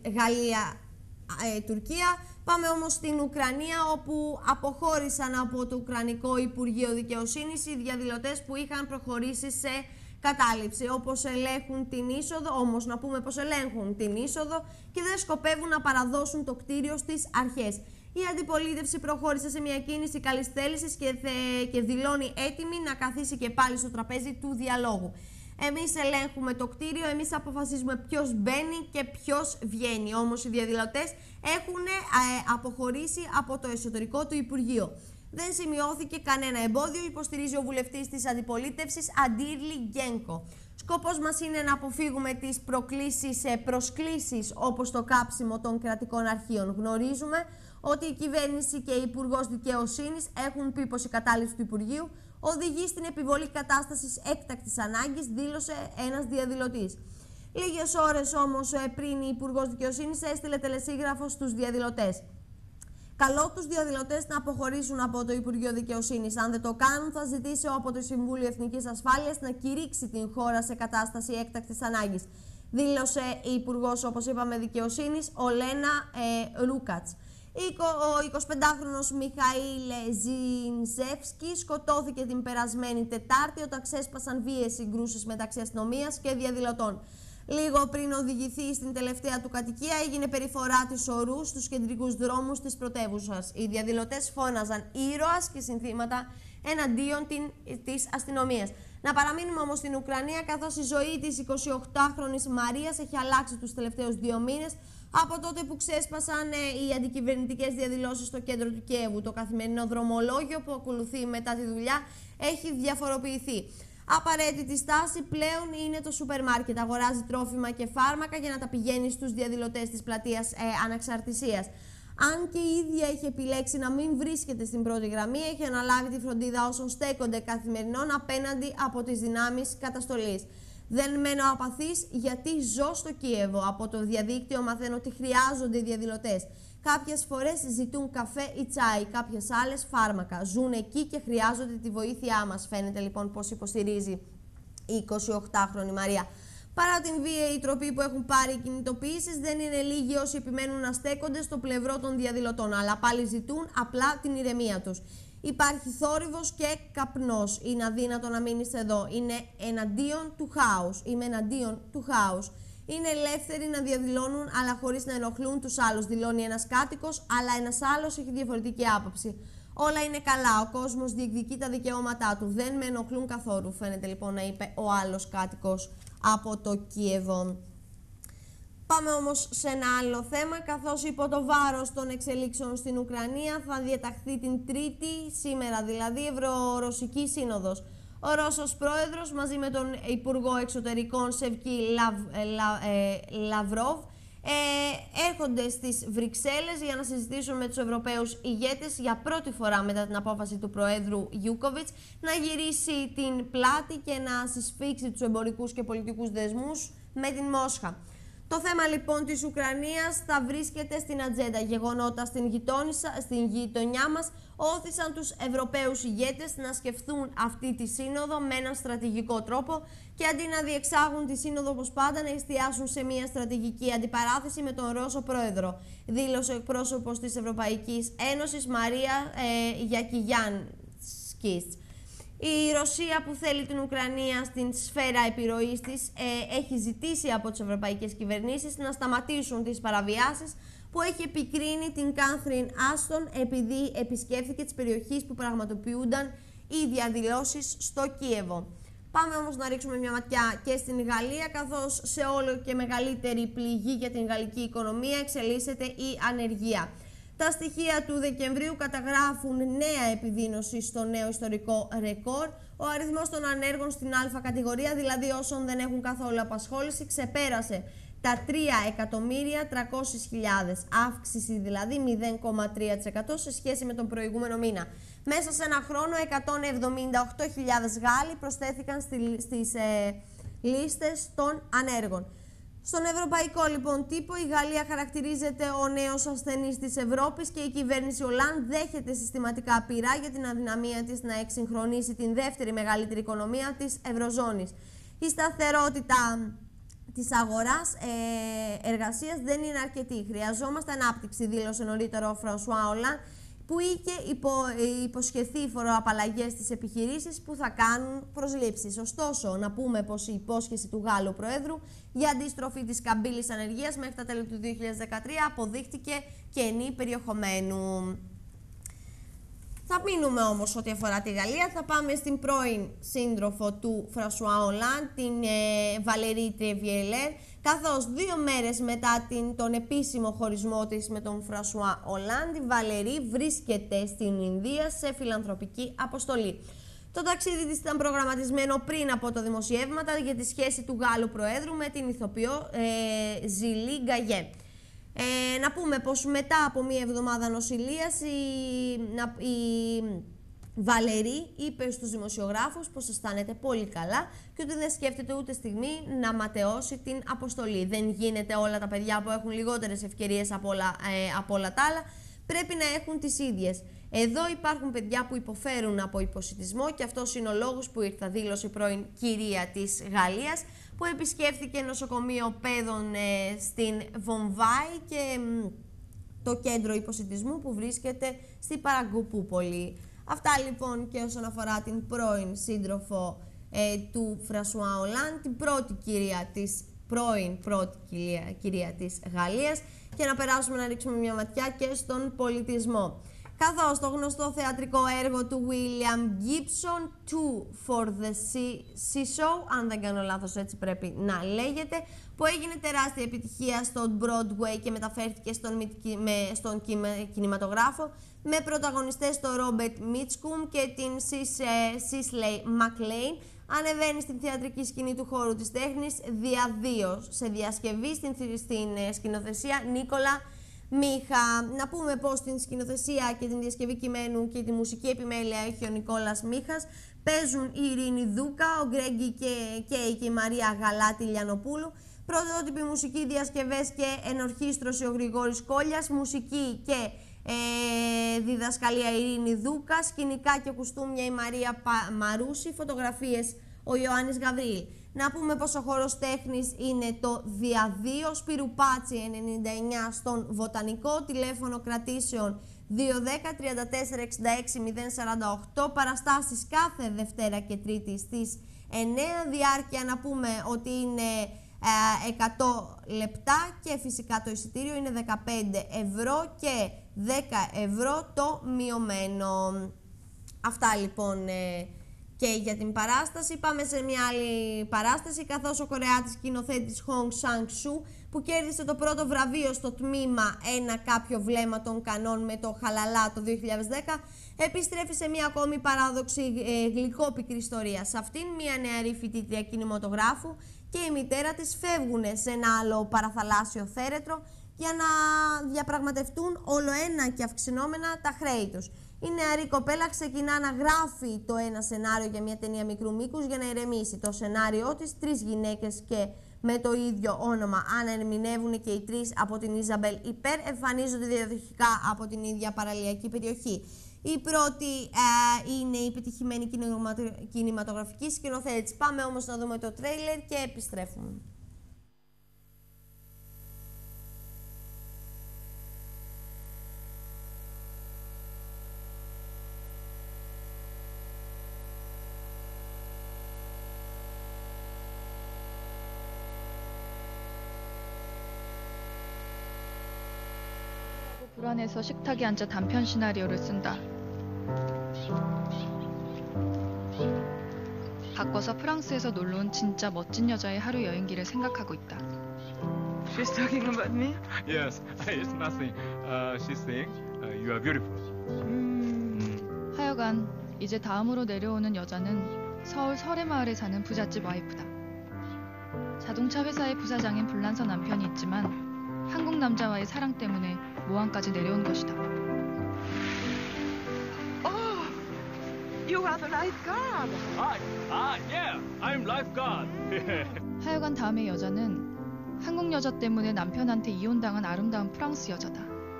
Γαλλία-Τουρκία. Πάμε όμως στην Ουκρανία, όπου αποχώρησαν από το Ουκρανικό Υπουργείο Δικαιοσύνης οι διαδηλωτές που είχαν προχωρήσει σε κατάληψη. Όπως ελέγχουν την είσοδο, όμως να πούμε πως ελέγχουν την είσοδο και δεν σκοπεύουν να παραδώσουν το κτίριο στις αρχές. Η αντιπολίτευση προχώρησε σε μια κίνηση καλής θέλησης και δηλώνει έτοιμη να καθίσει και πάλι στο τραπέζι του διαλόγου. Εμείς ελέγχουμε το κτίριο, εμείς αποφασίζουμε ποιος μπαίνει και ποιος βγαίνει. Όμως οι διαδηλωτές έχουν αποχωρήσει από το εσωτερικό του Υπουργείο. Δεν σημειώθηκε κανένα εμπόδιο, υποστηρίζει ο βουλευτής της αντιπολίτευσης Αντίρλι Γκένκο. Σκοπός μας είναι να αποφύγουμε τις προσκλήσεις όπως το κάψιμο των κρατικών αρχείων. Γνωρίζουμε ότι η κυβέρνηση και η Υπουργός Δικαιοσύνης έχουν πει πως η κατάληψη του Υπουργείου οδηγεί στην επιβολή κατάστασης έκτακτης ανάγκης, δήλωσε ένας διαδηλωτής. Λίγες ώρες όμως πριν η Υπουργός Δικαιοσύνης έστειλε τελεσίγραφο στους διαδηλωτές. Καλώ τους διαδηλωτές να αποχωρήσουν από το Υπουργείο Δικαιοσύνης. Αν δεν το κάνουν, θα ζητήσει από το Συμβούλιο Εθνικής Ασφάλειας να κηρύξει την χώρα σε κατάσταση έκτακτης ανάγκης, δήλωσε η Υπουργός, όπως είπαμε, Δικαιοσύνης, Ολένα Ρούκατς. Ο 25χρονος Μιχαήλ Ζινζεύσκι σκοτώθηκε την περασμένη Τετάρτη όταν ξέσπασαν βίαιες συγκρούσεις μεταξύ αστυνομίας και διαδηλωτών. Λίγο πριν οδηγηθεί στην τελευταία του κατοικία, έγινε περιφορά της ορού στους κεντρικούς δρόμους της πρωτεύουσας. Οι διαδηλωτές φώναζαν ήρωας και συνθήματα εναντίον της αστυνομίας. Να παραμείνουμε όμως στην Ουκρανία, καθώς η ζωή της 28χρονης Μαρίας έχει αλλάξει τους τελευταίους 2 μήνες από τότε που ξέσπασαν οι αντικυβερνητικές διαδηλώσεις στο κέντρο του Κιέβου. Το καθημερινό δρομολόγιο που ακολουθεί μετά τη δουλειά έχει διαφοροποιηθεί. Απαραίτητη στάση πλέον είναι το σούπερ μάρκετ. Αγοράζει τρόφιμα και φάρμακα για να τα πηγαίνει στους διαδηλωτές της πλατείας Αναξαρτησίας. Αν και η ίδια έχει επιλέξει να μην βρίσκεται στην πρώτη γραμμή, έχει αναλάβει τη φροντίδα όσων στέκονται καθημερινών απέναντι από τις δυνάμεις καταστολής. Δεν μένω απαθής γιατί ζω στο Κίεβο. Από το διαδίκτυο μαθαίνω ότι χρειάζονται οι διαδηλωτές. Κάποιες φορές ζητούν καφέ ή τσάι, κάποιες άλλες φάρμακα. Ζουν εκεί και χρειάζονται τη βοήθειά μας. Φαίνεται λοιπόν πως υποστηρίζει η 28χρονη Μαρία. Παρά την βίαιη τροπή που έχουν πάρει οι κινητοποιήσεις, δεν είναι λίγοι όσοι επιμένουν να στέκονται στο πλευρό των διαδηλωτών, αλλά πάλι ζητούν απλά την ηρεμία τους. Υπάρχει θόρυβος και καπνός. Είναι αδύνατο να μείνεις εδώ. Είναι εναντίον του χάους. Είμαι εναντίον του χάους. Είναι ελεύθεροι να διαδηλώνουν, αλλά χωρίς να ενοχλούν τους άλλους, δηλώνει ένας κάτοικος, αλλά ένας άλλος έχει διαφορετική άποψη. Όλα είναι καλά. Ο κόσμος διεκδικεί τα δικαιώματά του. Δεν με ενοχλούν καθόλου, φαίνεται λοιπόν να είπε ο άλλος κάτοικος από το Κίεβο. Πάμε όμως σε ένα άλλο θέμα, καθώς υπό το βάρος των εξελίξεων στην Ουκρανία θα διαταχθεί την Τρίτη, σήμερα δηλαδή, Ευρωρωσική Σύνοδος. Ο Ρώσος Πρόεδρος μαζί με τον Υπουργό Εξωτερικών Σεργκέι Λαυρόβ έρχονται στις Βρυξέλλες για να συζητήσουν με τους Ευρωπαίους ηγέτες για πρώτη φορά μετά την απόφαση του Προέδρου Γιούκοβιτς να γυρίσει την πλάτη και να συσφίξει τους εμπορικούς και πολιτικούς δεσμούς με την Μόσχα. Το θέμα λοιπόν της Ουκρανίας θα βρίσκεται στην ατζέντα. Γεγονότα στην γειτονιά μας όθησαν τους Ευρωπαίους ηγέτες να σκεφτούν αυτή τη σύνοδο με έναν στρατηγικό τρόπο και αντί να διεξάγουν τη σύνοδο όπως πάντα να εστιάσουν σε μια στρατηγική αντιπαράθεση με τον Ρώσο πρόεδρο, δήλωσε ο εκπρόσωπος της Ευρωπαϊκής Ένωσης Μαρία Γιακιγιάνσκης. Η Ρωσία που θέλει την Ουκρανία στην σφαίρα επιρροής της έχει ζητήσει από τις ευρωπαϊκές κυβερνήσεις να σταματήσουν τις παραβιάσεις που έχει επικρίνει την Κάθριν Άστον επειδή επισκέφθηκε τις περιοχές που πραγματοποιούνταν οι διαδηλώσεις στο Κίεβο. Πάμε όμως να ρίξουμε μια ματιά και στην Γαλλία, καθώς σε όλο και μεγαλύτερη πληγή για την γαλλική οικονομία εξελίσσεται η ανεργία. Τα στοιχεία του Δεκεμβρίου καταγράφουν νέα επιδείνωση στο νέο ιστορικό ρεκόρ. Ο αριθμός των ανέργων στην Α κατηγορία, δηλαδή όσων δεν έχουν καθόλου απασχόληση, ξεπέρασε τα 3.300.000, αύξηση δηλαδή 0,3% σε σχέση με τον προηγούμενο μήνα. Μέσα σε ένα χρόνο 178.000 Γάλλοι προσθέθηκαν στις λίστες των ανέργων. Στον ευρωπαϊκό λοιπόν τύπο, η Γαλλία χαρακτηρίζεται ο νέος ασθενής της Ευρώπης και η κυβέρνηση Ολάντ δέχεται συστηματικά πειρά για την αδυναμία της να εξυγχρονίσει την δεύτερη μεγαλύτερη οικονομία της Ευρωζώνης. Η σταθερότητα της αγοράς εργασίας δεν είναι αρκετή. Χρειαζόμαστε ανάπτυξη, δήλωσε νωρίτερα ο Φρανσουά Ολάντ, που είχε υποσχεθεί φοροαπαλλαγές στις επιχειρήσεις που θα κάνουν προσλήψεις. Ωστόσο, να πούμε πως η υπόσχεση του Γάλλου Προέδρου για αντίστροφη της καμπύλης ανεργίας μέχρι τα τέλη του 2013 αποδείχτηκε κενή περιεχομένου. Θα μείνουμε όμως ό,τι αφορά τη Γαλλία, θα πάμε στην πρώην σύντροφο του Φρανσουά Ολάντ, την Βαλερή Τρεβιελέρ, καθώς 2 μέρες μετά τον επίσημο χωρισμό της με τον Φρανσουά Ολάντ, η Βαλερή βρίσκεται στην Ινδία σε φιλανθρωπική αποστολή. Το ταξίδι της ήταν προγραμματισμένο πριν από τα δημοσιεύματα για τη σχέση του Γάλλου Προέδρου με την ηθοποιό Ζιλί Γκαγιέ. Να πούμε πως μετά από μία εβδομάδα νοσηλείας η Βαλερή είπε στους δημοσιογράφους πως αισθάνεται πολύ καλά και ότι δεν σκέφτεται ούτε στιγμή να ματαιώσει την αποστολή. Δεν γίνεται όλα τα παιδιά που έχουν λιγότερες ευκαιρίες από όλα τα άλλα πρέπει να έχουν τις ίδιες. Εδώ υπάρχουν παιδιά που υποφέρουν από υποσιτισμό και αυτός είναι ο λόγος που ήρθα, δήλωσε η πρώην κυρία της Γαλλίας, που επισκέφθηκε νοσοκομείο παιδών στην Βομβάη και το κέντρο υποσιτισμού που βρίσκεται στη Παραγκουπούπολη. Αυτά λοιπόν και όσον αφορά την πρώην σύντροφο του Φρανσουά Ολάντ, την πρώτη κυρία της Γαλλίας, και να περάσουμε να ρίξουμε μια ματιά και στον πολιτισμό. Καθώς το γνωστό θεατρικό έργο του William Gibson, Two for the Seesaw, αν δεν κάνω λάθος έτσι πρέπει να λέγεται, που έγινε τεράστια επιτυχία στο Broadway και μεταφέρθηκε στον κινηματογράφο, με πρωταγωνιστές τον Robert Mitchum και την Cicely McLean, ανεβαίνει στην θεατρική σκηνή του χώρου της τέχνης διαδίως, σε διασκευή στην σκηνοθεσία Νίκολα Μίχα. Να πούμε πως την σκηνοθεσία και την διασκευή κειμένου και τη μουσική επιμέλεια έχει ο Νικόλας Μίχας. Παίζουν η Ειρήνη Δούκα, ο Γκρέγκη και η Μαρία Γαλάτη Λιανοπούλου. Πρωτότυπη μουσική, διασκευές και ενορχήστρωση ο Γρηγόρης Κόλιας. Μουσική και διδασκαλία Ειρήνη Δούκα. Σκηνικά και κουστούμια η Μαρία Μαρούση. Φωτογραφίες ο Ιωάννης Γαβρίλ. Να πούμε πως ο χώρος τέχνης είναι το Διαδίο, Σπυρουπάτσι 99 στον Βοτανικό, τηλέφωνο κρατήσεων 210 34 66 048, παραστάσεις κάθε Δευτέρα και Τρίτη στις 9, διάρκεια να πούμε ότι είναι 100 λεπτά και φυσικά το εισιτήριο είναι 15 ευρώ και 10 ευρώ το μειωμένο. Αυτά λοιπόν και για την παράσταση. Πάμε σε μια άλλη παράσταση, καθώς ο Κορεάτης σκηνοθέτης Hong Sang-soo, που κέρδισε το πρώτο βραβείο στο τμήμα «Ένα κάποιο βλέμμα των κανόν» με το Χαλαλά το 2010, επιστρέφει σε μια ακόμη παράδοξη γλυκόπικρη ιστορία. Σε αυτήν, μια νεαρή φοιτήτρια κινηματογράφου και η μητέρα της φεύγουν σε ένα άλλο παραθαλάσσιο θέρετρο για να διαπραγματευτούν όλο ένα και αυξηνόμενα τα χρέη τους. Η νεαρή κοπέλα ξεκινά να γράφει το ένα σενάριο για μια ταινία μικρού μήκους για να ηρεμήσει. Το σενάριό της, 3 γυναίκες και με το ίδιο όνομα. Αν ερμηνεύουν και οι τρεις από την Ιζαμπέλ υπέρ, εμφανίζονται διαδοχικά από την ίδια παραλιακή περιοχή. Η πρώτη είναι η επιτυχημένη κινηματογραφική σκηνοθέτηση. Πάμε όμως να δούμε το τρέιλερ και επιστρέφουμε. 불안해서 식탁에 앉아 단편 시나리오를 쓴다. 바꿔서 프랑스에서 놀러 온 진짜 멋진 여자의 하루 여행기를 생각하고 있다. She's talking about me? Yes, it's nothing. She's saying you are beautiful. 하여간 이제 다음으로 내려오는 여자는 서울 설해마을에 사는 부잣집 와이프다. 자동차 회사의 부사장인 불란서 남편이 있지만 한국 남자와의 사랑 때문에 모항까지 내려온 것이다. Oh, you are the lifeguard. Yeah, I'm lifeguard. 하여간 다음의 여자는 한국 여자 때문에 남편한테 이혼당한 아름다운 프랑스 여자다.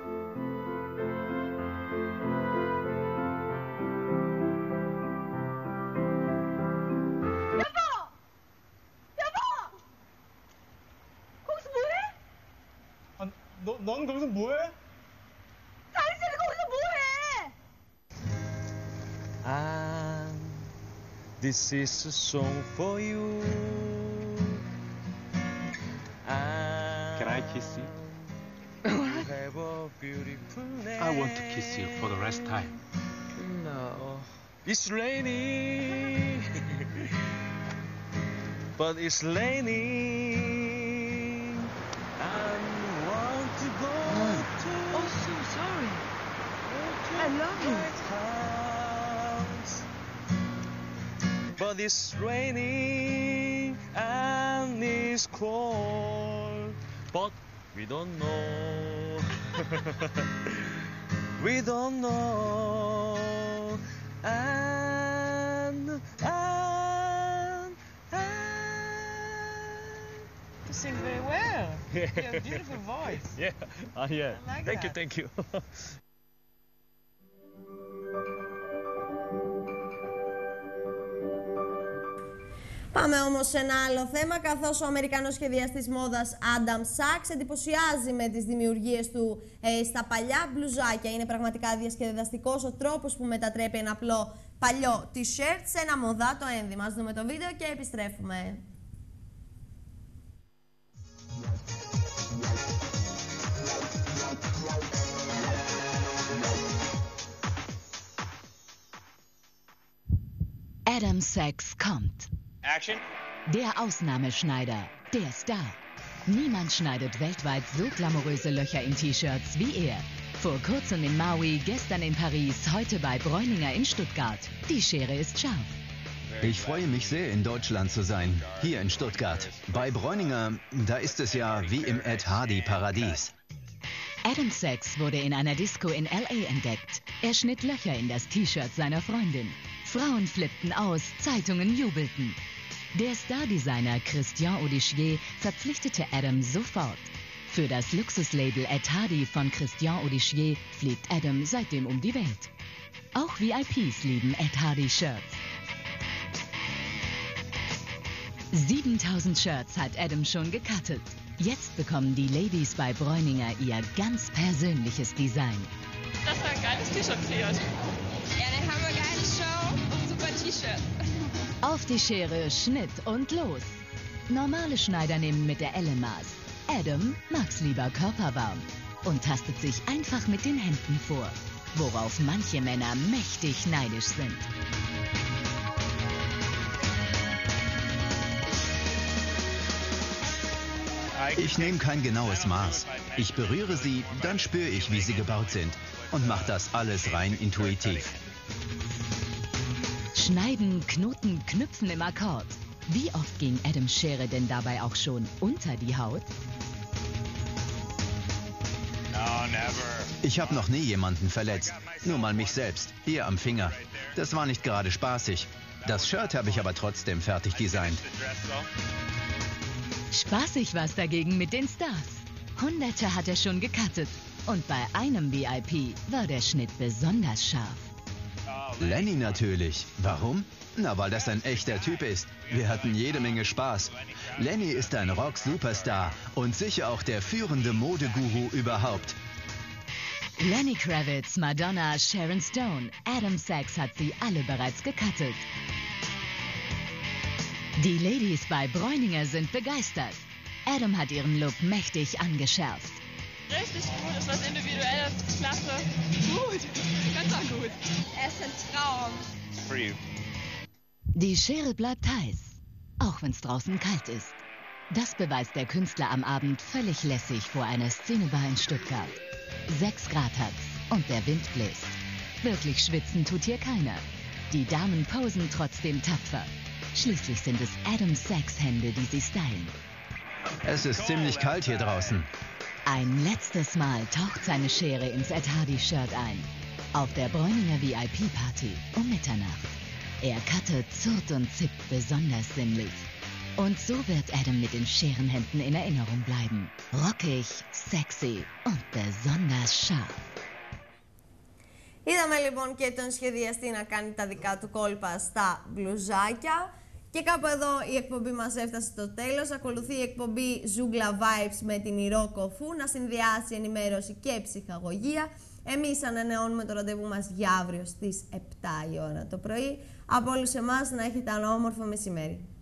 넌 거기서 뭐해? 당신은 거기서 뭐해? This is a song for you. Can I kiss you? Have a beautiful name. I want to kiss you for the last time. No. It's raining. But it's raining. I want to go to. Oh, so sorry. I love you. But it's raining and it's cold. But we don't know. We don't know. And You sing very well. You have a beautiful voice. Yeah. Yeah. I like Thank that. you. Thank you. Πάμε όμως σε ένα άλλο θέμα, καθώς ο Αμερικανός σχεδιαστής μόδας Adam Sachs εντυπωσιάζει με τις δημιουργίες του στα παλιά μπλουζάκια. Είναι πραγματικά διασκεδαστικός ο τρόπος που μετατρέπει ένα απλό παλιό t-shirt σε ένα μοδάτο ένδυμα. Ας δούμε το βίντεο και επιστρέφουμε. Adam Sachs kommt. Action. Der Ausnahmeschneider, der Star. Niemand schneidet weltweit so glamouröse Löcher in T-Shirts wie er. Vor kurzem in Maui, gestern in Paris, heute bei Bräuninger in Stuttgart. Die Schere ist scharf. Ich freue mich sehr, in Deutschland zu sein, hier in Stuttgart. Bei Bräuninger, da ist es ja wie im Ed Hardy-Paradies. Adam Sachs wurde in einer Disco in L.A. entdeckt. Er schnitt Löcher in das T-Shirt seiner Freundin. Frauen flippten aus, Zeitungen jubelten. Der Stardesigner Christian Audichier verpflichtete Adam sofort. Für das Luxuslabel Ed Hardy von Christian Audichier fliegt Adam seitdem um die Welt. Auch VIPs lieben Ed Hardy Shirts. 7000 Shirts hat Adam schon gecuttet. Jetzt bekommen die Ladies bei Bräuninger ihr ganz persönliches Design. Das war ein geiles T-Shirt kreiert. Ja, eine hammergeile Show und super T-Shirt. Auf die Schere, Schnitt und los. Normale Schneider nehmen mit der Elle Maß. Adam mag's lieber körperwarm und tastet sich einfach mit den Händen vor, worauf manche Männer mächtig neidisch sind. Ich nehme kein genaues Maß. Ich berühre sie, dann spüre ich, wie sie gebaut sind und mache das alles rein intuitiv. Schneiden, knoten, knüpfen im Akkord. Wie oft ging Adams Schere denn dabei auch schon unter die Haut? No, never. Ich habe noch nie jemanden verletzt, nur mal mich selbst, hier am Finger. Das war nicht gerade spaßig. Das Shirt habe ich aber trotzdem fertig designt. Spaßig war's dagegen mit den Stars. Hunderte hat er schon gecuttet. Und bei einem VIP war der Schnitt besonders scharf. Lenny natürlich. Warum? Na, weil das ein echter Typ ist. Wir hatten jede Menge Spaß. Lenny ist ein Rock-Superstar und sicher auch der führende Modeguru überhaupt. Lenny Kravitz, Madonna, Sharon Stone, Adam Sachs hat sie alle bereits gecuttet. Die Ladies bei Bräuninger sind begeistert. Adam hat ihren Look mächtig angeschärft. Richtig gut, ist was Individuelles, klasse. Gut, ganz gut. Er ist ein Traum. For you. Die Schere bleibt heiß, auch wenn es draußen kalt ist. Das beweist der Künstler am Abend völlig lässig vor einer Szenebar in Stuttgart. 6 Grad hat's und der Wind bläst. Wirklich schwitzen tut hier keiner. Die Damen posen trotzdem tapfer. Schließlich sind es Adam Sachs Hände, die sie stylen. Es ist ziemlich kalt hier draußen. Ein letztes Mal taucht seine Schere ins Ed Hardy-Shirt ein. Auf der Bräuninger VIP-Party um Mitternacht. Er cuttet, zurrt und zippt besonders sinnlich. Und so wird Adam mit den Scherenhänden in Erinnerung bleiben. Rockig, sexy und besonders scharf. Είδαμε λοιπόν και τον σχεδιαστή να κάνει τα δικά του κόλπα στα μπλουζάκια. Και κάπου εδώ η εκπομπή μας έφτασε στο τέλος. Ακολουθεί η εκπομπή Ζούγκλα Vibes με την Ηρώ Κοφού να συνδυάσει ενημέρωση και ψυχαγωγία. Εμείς ανανεώνουμε το ραντεβού μας για αύριο στις 7 η ώρα το πρωί. Από όλους εμάς να έχετε ένα όμορφο μεσημέρι.